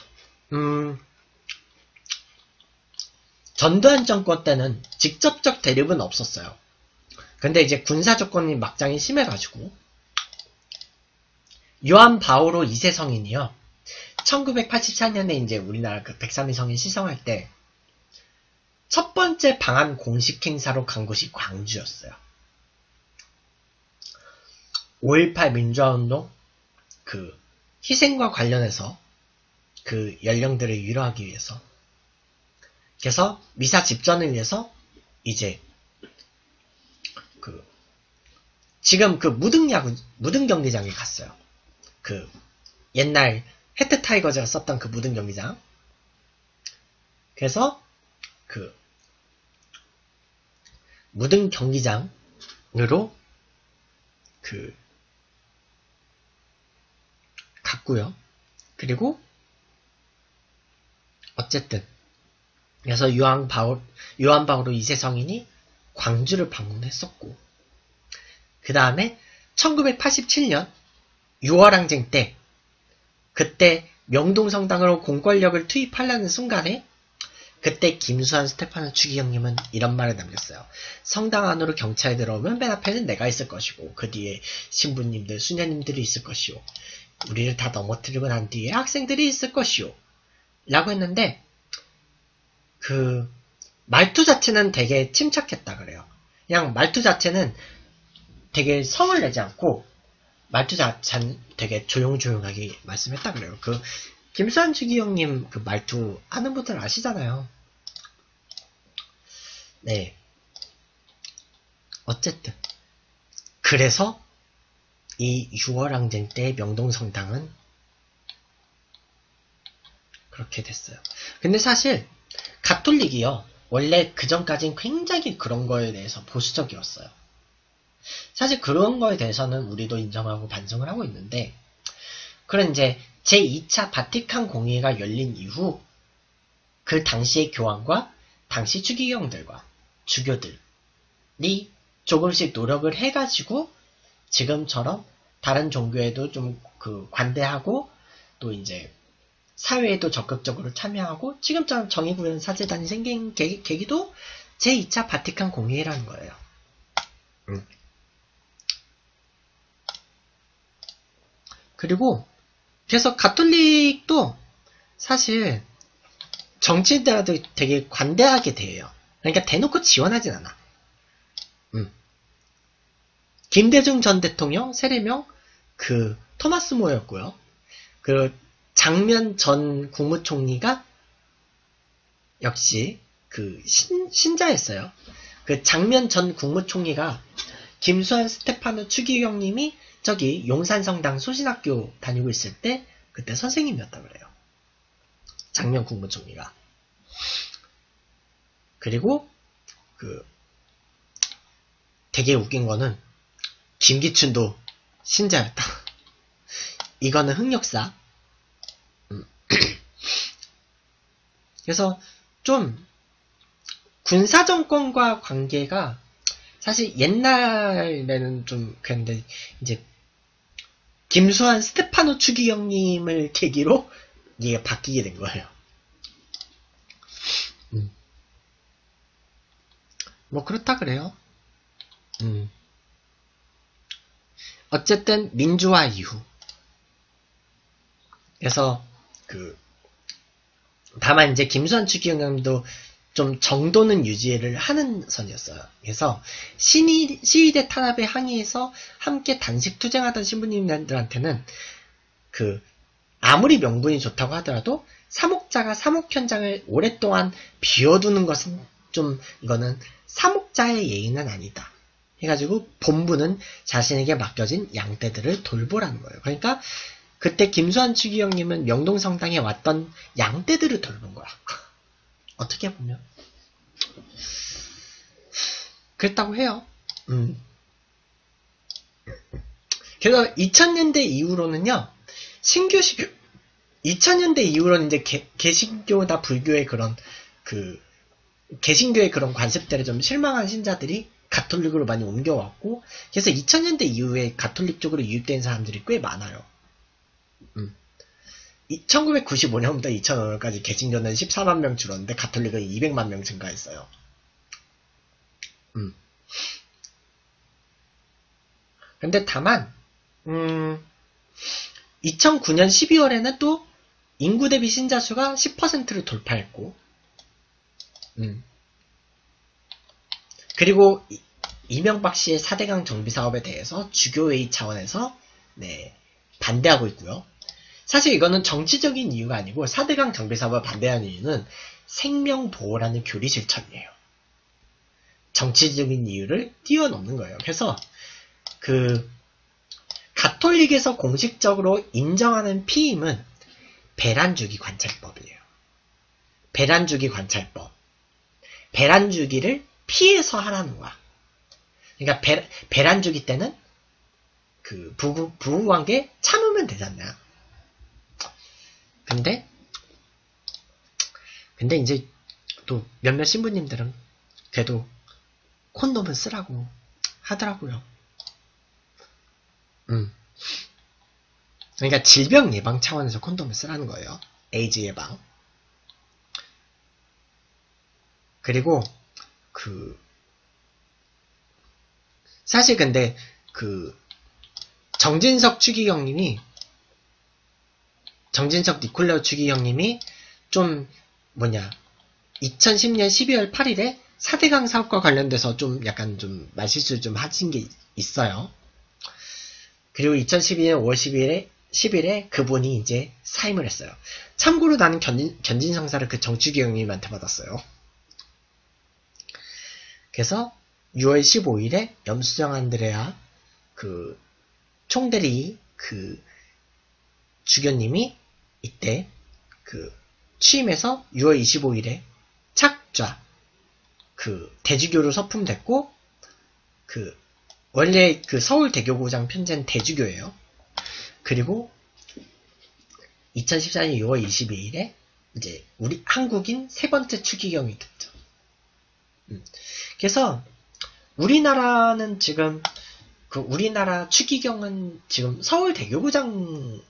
전두환 정권 때는 직접적 대립은 없었어요. 근데 이제 군사 조건이 막장이 심해가지고 요한 바오로 2세 성인이요. 1984년에 이제 우리나라 103일 성인 시성할 때 첫 번째 방한 공식 행사로 간 곳이 광주였어요. 5.18 민주화운동 희생과 관련해서 연령들을 위로하기 위해서. 그래서 미사 집전을 위해서 이제 지금 무등 경기장에 갔어요. 옛날 해트 타이거즈가 썼던 무등 경기장. 그래서 무등 경기장으로 갔고요. 그리고 어쨌든 그래서 요한 바오로 2세 성인이 광주를 방문했었고, 그 다음에 1987년 6월항쟁 때 그때 명동성당으로 공권력을 투입하려는 순간에 그때 김수환 스테파노 추기경님은 이런 말을 남겼어요. 성당 안으로 경찰이 들어오면 맨 앞에는 내가 있을 것이고 그 뒤에 신부님들, 수녀님들이 있을 것이오. 우리를 다 넘어뜨리고 난 뒤에 학생들이 있을 것이오. 라고 했는데 말투 자체는 되게 침착했다 그래요. 그냥 말투 자체는 되게 성을 내지 않고 말투 자체는 되게 조용조용하게 말씀했다 그래요. 김수환 추기경님 말투 아는 분들 아시잖아요. 네. 어쨌든 그래서 이 6월항쟁 때 명동성당은 그렇게 됐어요. 근데 사실 가톨릭이요, 원래 그전까진 굉장히 그런 거에 대해서 보수적이었어요. 사실 그런 거에 대해서는 우리도 인정하고 반성을 하고 있는데, 그런 이제 제2차 바티칸 공의회가 열린 이후 그 당시의 교황과 당시 추기경들과 주교들이 조금씩 노력을 해가지고 지금처럼 다른 종교에도 좀 관대하고 또 이제 사회에도 적극적으로 참여하고 지금처럼 정의구현 사재단이 생긴 계기도 제2차 바티칸 공의회라는 거예요. 그리고 그래서 가톨릭도 사실 정치인들한테 되게 관대하게 대해요. 그러니까 대놓고 지원하진 않아. 김대중 전 대통령 세례명 토마스 모였고요. 장면 전 국무총리가 역시 신자였어요. 장면 전 국무총리가 김수환 스테파노 추기경님이 저기 용산성당 소신학교 다니고 있을 때 그때 선생님이었다 그래요. 장면 국무총리가. 그리고 되게 웃긴 거는 김기춘도 신자였다. 이거는 흑역사. 그래서 좀 군사정권과 관계가 사실 옛날에는 좀 그랬는데 이제 김수환 스테파노 추기경님을 계기로 이게 바뀌게 된 거예요. 뭐 그렇다 그래요. 어쨌든 민주화 이후. 그래서 다만 이제 김수환 추기경님도 좀 정도는 유지를 하는 선이었어요. 그래서 시위대 탄압에 항의해서 함께 단식 투쟁하던 신부님들한테는 아무리 명분이 좋다고 하더라도 사목자가 사목 현장을 오랫동안 비워두는 것은 좀 이거는 사목자의 예의는 아니다. 해가지고 본부는 자신에게 맡겨진 양떼들을 돌보라는 거예요. 그러니까 그때 김수환 추기경님은 명동성당에 왔던 양떼들을 돌본 거야. 어떻게 보면 그랬다고 해요. 그래서 2000년대 이후로는요, 2000년대 이후로는 이제 개신교나 불교의 그런 개신교의 그런 관습들에 좀 실망한 신자들이 가톨릭으로 많이 옮겨왔고, 그래서 2000년대 이후에 가톨릭 쪽으로 유입된 사람들이 꽤 많아요. 1995년부터 2005년까지 개신교는 14만 명 줄었는데 가톨릭은 200만 명 증가했어요. 근데 다만 2009년 12월에는 또 인구 대비 신자 수가 10%를 돌파했고, 그리고 이명박 씨의 4대강 정비 사업에 대해서 주교회의 차원에서 반대하고 있고요. 사실 이거는 정치적인 이유가 아니고 4대강 정비 사업을 반대하는 이유는 생명보호라는 교리 실천이에요. 정치적인 이유를 뛰어넘는 거예요. 그래서 가톨릭에서 공식적으로 인정하는 피임은 배란주기 관찰법이에요. 배란주기 관찰법. 배란주기를 피해서 하라는 거야. 그러니까 배란주기 때는 부부관계 참으면 되잖아요. 근데 이제 또 몇몇 신부님들은 그래도 콘돔을 쓰라고 하더라고요. 그러니까 질병 예방 차원에서 콘돔을 쓰라는 거예요. 에이즈 예방. 그리고 사실 근데 정진석 니콜라우 추기경님이 좀 2010년 12월 8일에 4대강 사업과 관련돼서 좀 약간 좀 말실수를 좀 하신 게 있어요. 그리고 2012년 5월 10일에 그분이 이제 사임을 했어요. 참고로 나는 견진성사를 정추기경님한테 받았어요. 그래서 6월 15일에 염수정 안드레아 총대리 주교님이 이때 취임해서 6월 25일에 착좌 대주교로 서품됐고 원래 서울대교구장 편제는 대주교예요. 그리고 2014년 6월 22일에 이제 우리 한국인 세 번째 추기경이 됐죠. 그래서 우리나라는 지금 우리나라 추기경은 지금 서울대교구장님들이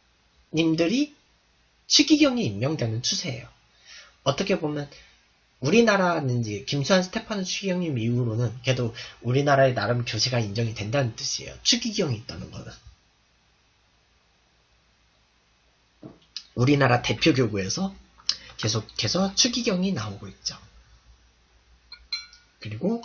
추기경이 임명되는 추세예요. 어떻게 보면 우리나라는 이제 김수환 스테파노 추기경님 이후로는 그래도 우리나라의 나름 교세가 인정이 된다는 뜻이에요. 추기경이 있다는 거는. 우리나라 대표 교구에서 계속해서 추기경이 나오고 있죠. 그리고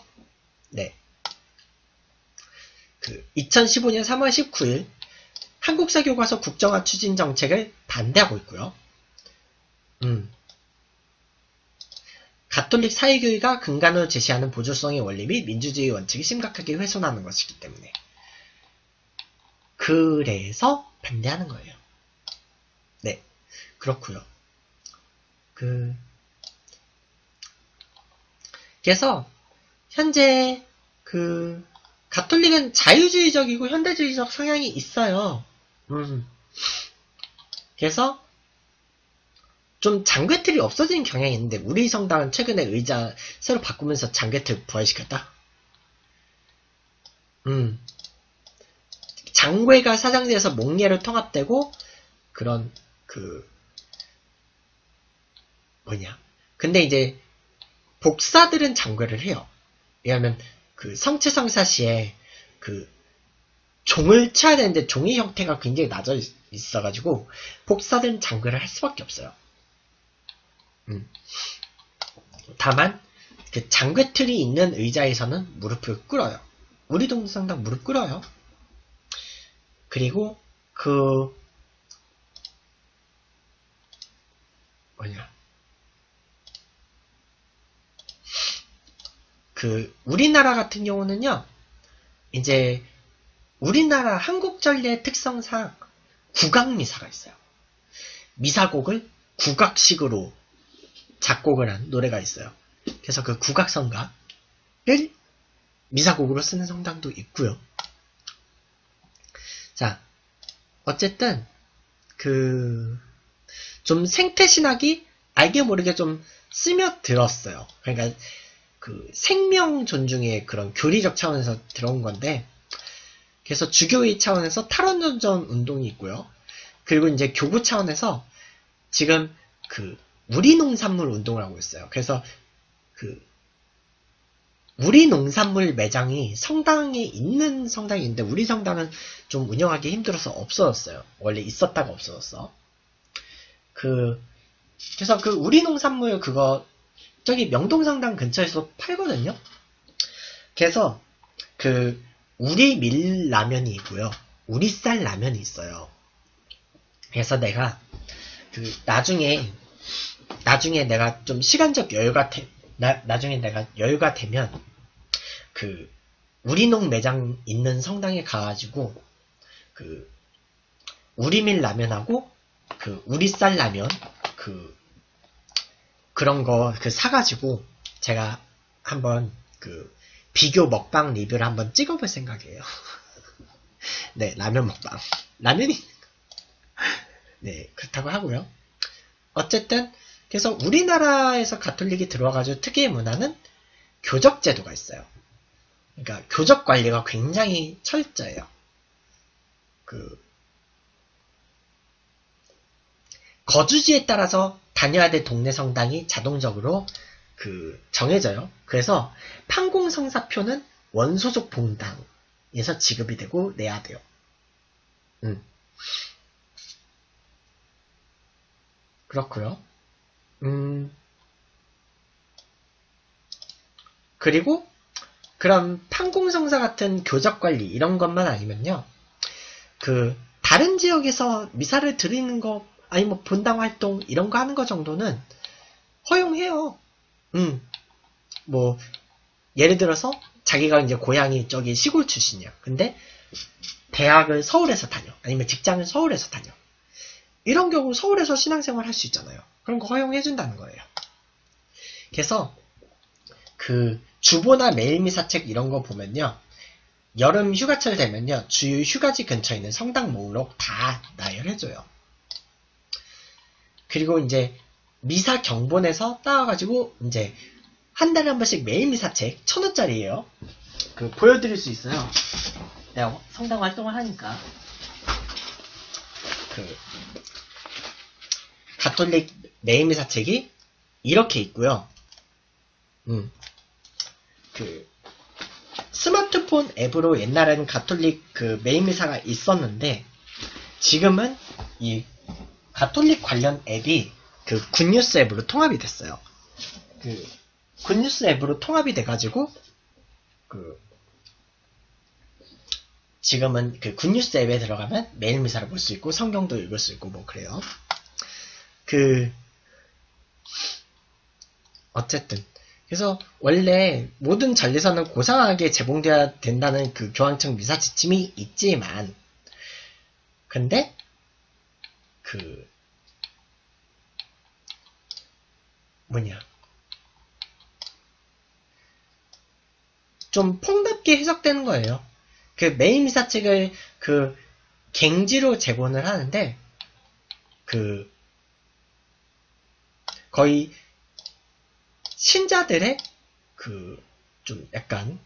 2015년 3월 19일 한국사교과서 국정화 추진 정책을 반대하고 있고요. 가톨릭 사회교회가 근간으로 제시하는 보조성의 원리 및 민주주의 원칙이 심각하게 훼손하는 것이기 때문에. 그래서 반대하는 거예요. 네, 그렇고요. 그래서 현재 가톨릭은 자유주의적이고 현대주의적 성향이 있어요. 그래서 좀 장괴틀이 없어지는 경향이 있는데, 우리 성당은 최근에 의자 새로 바꾸면서 장괴틀 부활시켰다. 장괴가 사장제에서 목례로 통합되고, 그런 근데 이제 복사들은 장괴를 해요. 왜냐하면 성체성사 시에 종을 쳐야 되는데 종이 형태가 굉장히 낮아 있어가지고 복사들은 장괴를 할 수밖에 없어요. 다만 장괴틀이 있는 의자에서는 무릎을 꿇어요. 우리 동네 성당 무릎 꿇어요. 그리고 우리나라 같은 경우는요, 이제 우리나라 한국전례의 특성상 국악미사가 있어요. 미사곡을 국악식으로 작곡을 한 노래가 있어요. 그래서 그 국악성가를 미사곡으로 쓰는 성당도 있고요. 자, 어쨌든 좀 생태신학이 알게 모르게 좀 스며들었어요. 그러니까 생명 존중의 그런 교리적 차원에서 들어온 건데, 그래서 주교의 차원에서 탈원전 운동이 있고요. 그리고 이제 교구 차원에서 지금 우리 농산물 운동을 하고 있어요. 그래서 우리 농산물 매장이 성당에 있는 성당이 있는데, 우리 성당은 좀 운영하기 힘들어서 없어졌어요. 원래 있었다가 없어졌어. 그래서 우리 농산물 저기 명동성당 근처에서 팔거든요. 그래서 우리 밀라면이 있고요. 우리 쌀 라면이 있어요. 그래서 내가 나중에 내가 좀 시간적 여유가 나중에 내가 여유가 되면 우리농 매장 있는 성당에 가가지고 우리밀 라면하고 우리 쌀 라면 그런 거 사가지고 제가 한번 비교 먹방 리뷰를 한번 찍어볼 생각이에요. 네, 라면 먹방. 라면이 네, 그렇다고 하고요. 어쨌든 그래서 우리나라에서 가톨릭이 들어와가지고 특유의 문화는 교적 제도가 있어요. 그러니까 교적 관리가 굉장히 철저해요. 거주지에 따라서 다녀야 될 동네 성당이 자동적으로 정해져요. 그래서 판공성사표는 원소속 봉당에서 지급이 되고 내야 돼요. 그렇고요. 그리고 그럼 판공성사 같은 교적관리 이런 것만 아니면요, 다른 지역에서 미사를 드리는 거 아니 뭐 본당 활동 이런 거 하는 거 정도는 허용해요. 뭐 예를 들어서 자기가 이제 고향이 저기 시골 출신이야. 근데 대학을 서울에서 다녀. 아니면 직장을 서울에서 다녀. 이런 경우 서울에서 신앙생활 할 수 있잖아요. 그런 거 허용해준다는 거예요. 그래서 주보나 매일미사책 이런 거 보면요, 여름 휴가철 되면요, 주요 휴가지 근처에 있는 성당 목록 다 나열해줘요. 그리고 이제 미사 경본에서 따와가지고 이제 한 달에 한 번씩 매일미사책 1,000원짜리예요. 보여드릴 수 있어요. 내가 성당 활동을 하니까. 가톨릭 매일미사책이 이렇게 있고요. 스마트폰 앱으로 옛날에는 가톨릭 매일미사가 있었는데, 지금은 이 가톨릭 관련 앱이 굿뉴스 앱으로 통합이 됐어요. 굿뉴스 앱으로 통합이 돼가지고 지금은 굿뉴스 앱에 들어가면 매일미사를 볼 수 있고 성경도 읽을 수 있고 뭐 그래요. 어쨌든. 그래서 원래 모든 전리선은 고상하게 제공돼야 된다는 그 교황청 미사 지침이 있지만, 근데 그 좀 폭넓게 해석되는 거예요. 그 메인 미사책을 그 갱지로 제본을 하는데, 그 거의 신자들의 그 좀 약간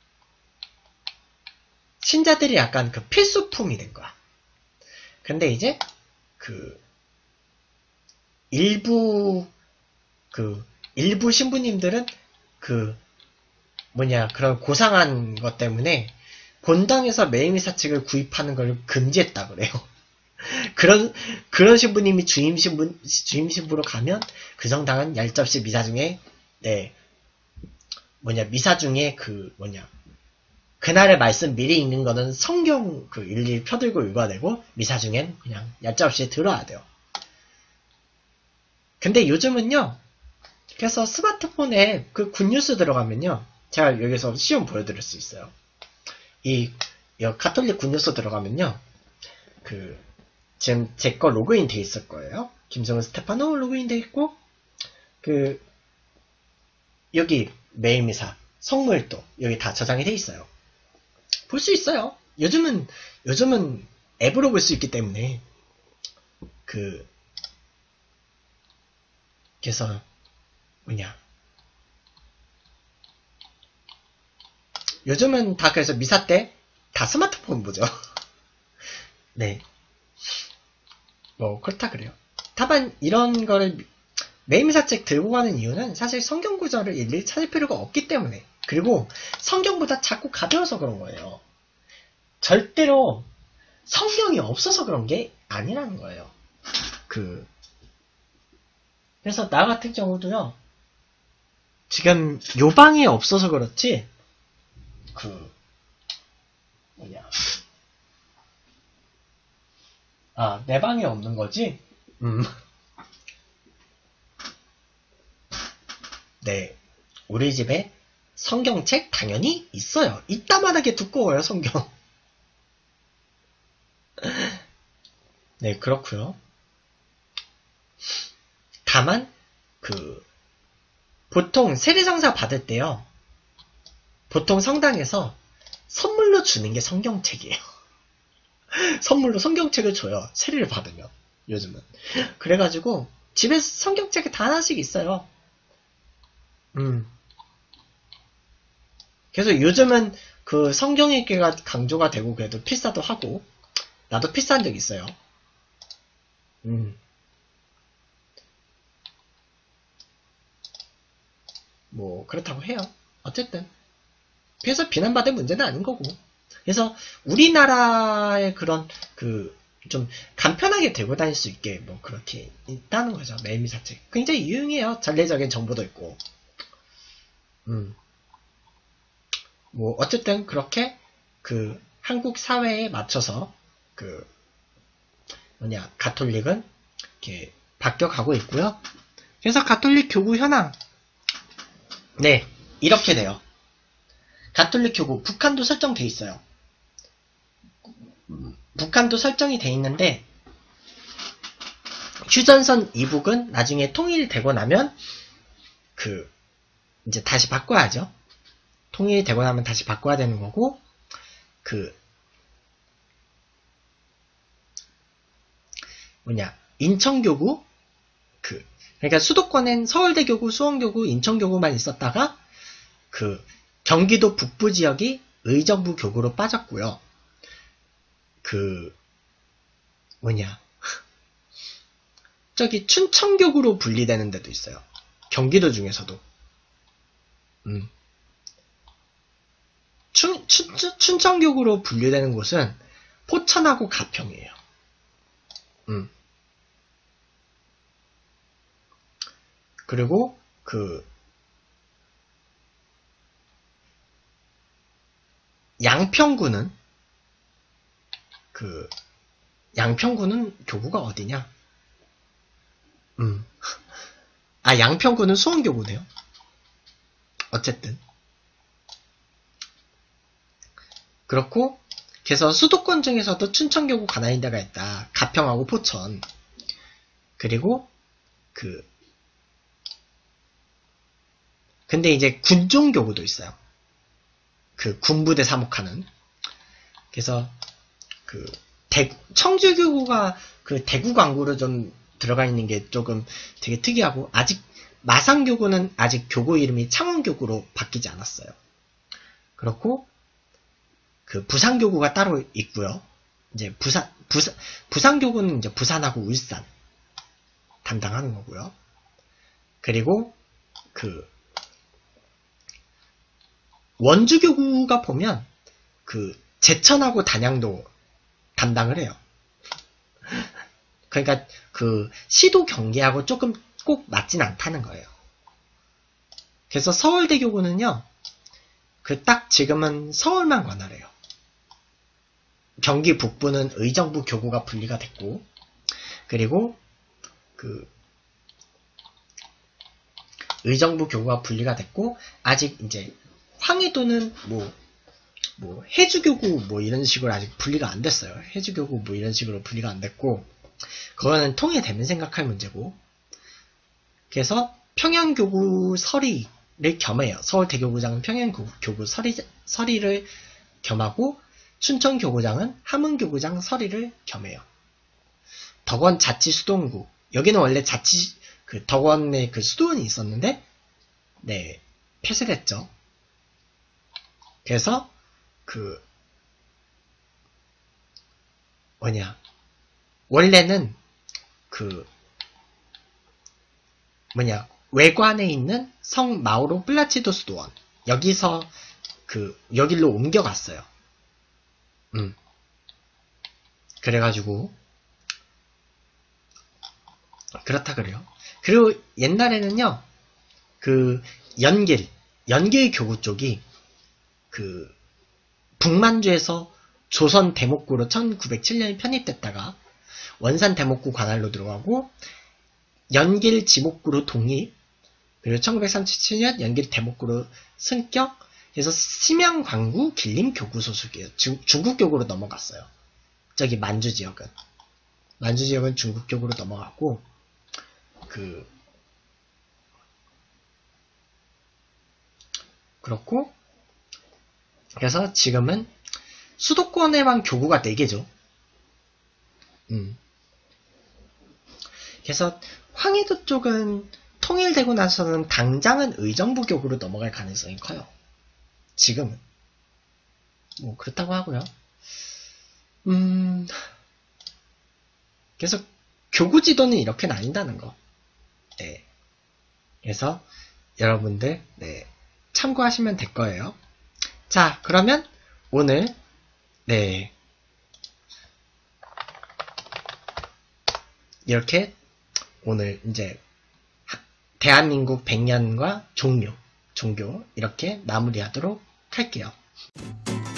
신자들이 약간 그 필수품이 된 거야. 근데 이제 그 일부 신부님들은 그런 고상한 것 때문에 본당에서 메이미사 책을 구입하는 걸 금지했다 그래요. 그런 신부님이 주임 신부로 가면 그 성당은 얄짤없이 미사 중에 미사 중에 그날의 말씀 미리 읽는 거는 성경 일일이 펴들고 읽어야 되고, 미사 중엔 그냥 얄짤없이 들어야 돼요. 근데 요즘은요, 그래서 스마트폰에 그 굿뉴스 들어가면요, 제가 여기서 시험 보여드릴 수 있어요. 이 가톨릭 굿뉴스 들어가면요, 지금 제 거 로그인 돼 있을 거예요. 김성은 스테파노 로그인 돼 있고, 여기 매일미사, 성물도 여기 다 저장이 돼 있어요. 볼 수 있어요. 요즘은 앱으로 볼 수 있기 때문에, 그래서 요즘은 다 그래서 미사 때 다 스마트폰 보죠. 네. 그렇다 그래요. 다만 이런 거를 메이미사책 들고 가는 이유는 사실 성경 구절을 일일이 찾을 필요가 없기 때문에, 그리고 성경보다 자꾸 가벼워서 그런 거예요. 절대로 성경이 없어서 그런 게 아니라는 거예요. 그래서 나 같은 경우도요, 지금 요 방이 없어서 그렇지, 내 방에 없는 거지? 네. 우리 집에 성경책 당연히 있어요. 이따만하게 두꺼워요, 성경. 네, 그렇고요. 다만 보통 세례성사 받을 때요, 보통 성당에서 선물로 주는 게 성경책이에요. 선물로 성경책을 줘요, 세례를 받으면. 요즘은. 그래가지고 집에 성경책이 다 하나씩 있어요. 그래서 요즘은 성경 읽기가 강조가 되고, 그래도 필사도 하고, 나도 필사한 적 있어요. 그렇다고 해요. 어쨌든. 그래서 비난받을 문제는 아닌 거고. 그래서 우리나라의 그런 좀 간편하게 들고 다닐 수 있게 그렇게 있다는 거죠. 매일미사책. 굉장히 유용해요. 전례적인 정보도 있고. 어쨌든 그렇게 한국 사회에 맞춰서 가톨릭은 이렇게 바뀌어가고 있고요. 그래서 가톨릭 교구 현황, 네, 이렇게 돼요. 가톨릭 교구, 북한도 설정돼 있어요. 북한도 설정이 돼 있는데, 휴전선 이북은 나중에 통일되고 나면 이제 다시 바꿔야죠. 통일되고 나면 다시 바꿔야 되는 거고, 인천교구, 그러니까 수도권엔 서울대교구, 수원교구, 인천교구만 있었다가 경기도 북부 지역이 의정부 교구로 빠졌고요. 저기 춘천교구로 분리되는 데도 있어요. 경기도 중에서도. 춘천교구로 분류되는 곳은 포천하고 가평이에요. 그리고 양평구는 교구가 어디냐? 양평구는 수원교구네요. 어쨌든. 그렇고, 그래서 수도권 중에서도 춘천교구 관할인대가 있다. 가평하고 포천. 그리고, 근데 이제 군종교구도 있어요. 군부대 사목하는. 그래서, 청주교구가 대구 광구로 좀 들어가 있는 게 조금 되게 특이하고, 아직, 마산교구는 아직 교구 이름이 창원교구로 바뀌지 않았어요. 그렇고, 부산교구가 따로 있고요. 이제 부산교구는 이제 부산하고 울산 담당하는 거고요. 그리고 원주교구가 보면 제천하고 단양도 담당을 해요. 그러니까 시도 경계하고 조금 꼭 맞진 않다는 거예요. 그래서 서울대교구는요. 딱 지금은 서울만 관할해요. 경기 북부는 의정부 교구가 분리가 됐고, 그리고 의정부 교구가 분리가 됐고, 아직 이제 황해도는 해주교구 이런 식으로 아직 분리가 안 됐어요. 해주교구 이런 식으로 분리가 안 됐고, 그거는 통일되면 생각할 문제고, 그래서 평양교구 서리를 겸해요. 서울대교구장은 평양교구 서리를 겸하고, 춘천교구장은 함흥교구장 서리를 겸해요. 덕원 자치수도원구. 여기는 원래 덕원에 수도원이 있었는데, 네, 폐쇄됐죠. 그래서, 원래는, 외관에 있는 성 마우로 플라치도 수도원. 여길로 옮겨갔어요. 그래가지고, 그렇다 그래요. 그리고 옛날에는요, 연길 교구 쪽이, 북만주에서 조선 대목구로 1907년에 편입됐다가, 원산 대목구 관할로 들어가고, 연길 지목구로 독립, 그리고 1937년 연길 대목구로 승격, 그래서 심양 광구 길림 교구 소속이에요. 중국 교구로 넘어갔어요. 저기 만주 지역은 중국 교구로 넘어갔고, 그렇고, 그래서 지금은 수도권에만 교구가 4개죠. 그래서 황해도 쪽은 통일되고 나서는 당장은 의정부 교구로 넘어갈 가능성이 커요. 지금은. 그렇다고 하고요. 그래서 교구 지도는 이렇게 나뉜다는 거. 네. 그래서 여러분들, 네, 참고하시면 될 거예요. 자, 그러면 오늘, 네, 이렇게 오늘 이제 대한민국 100년과 종교 이렇게 마무리하도록 할게요.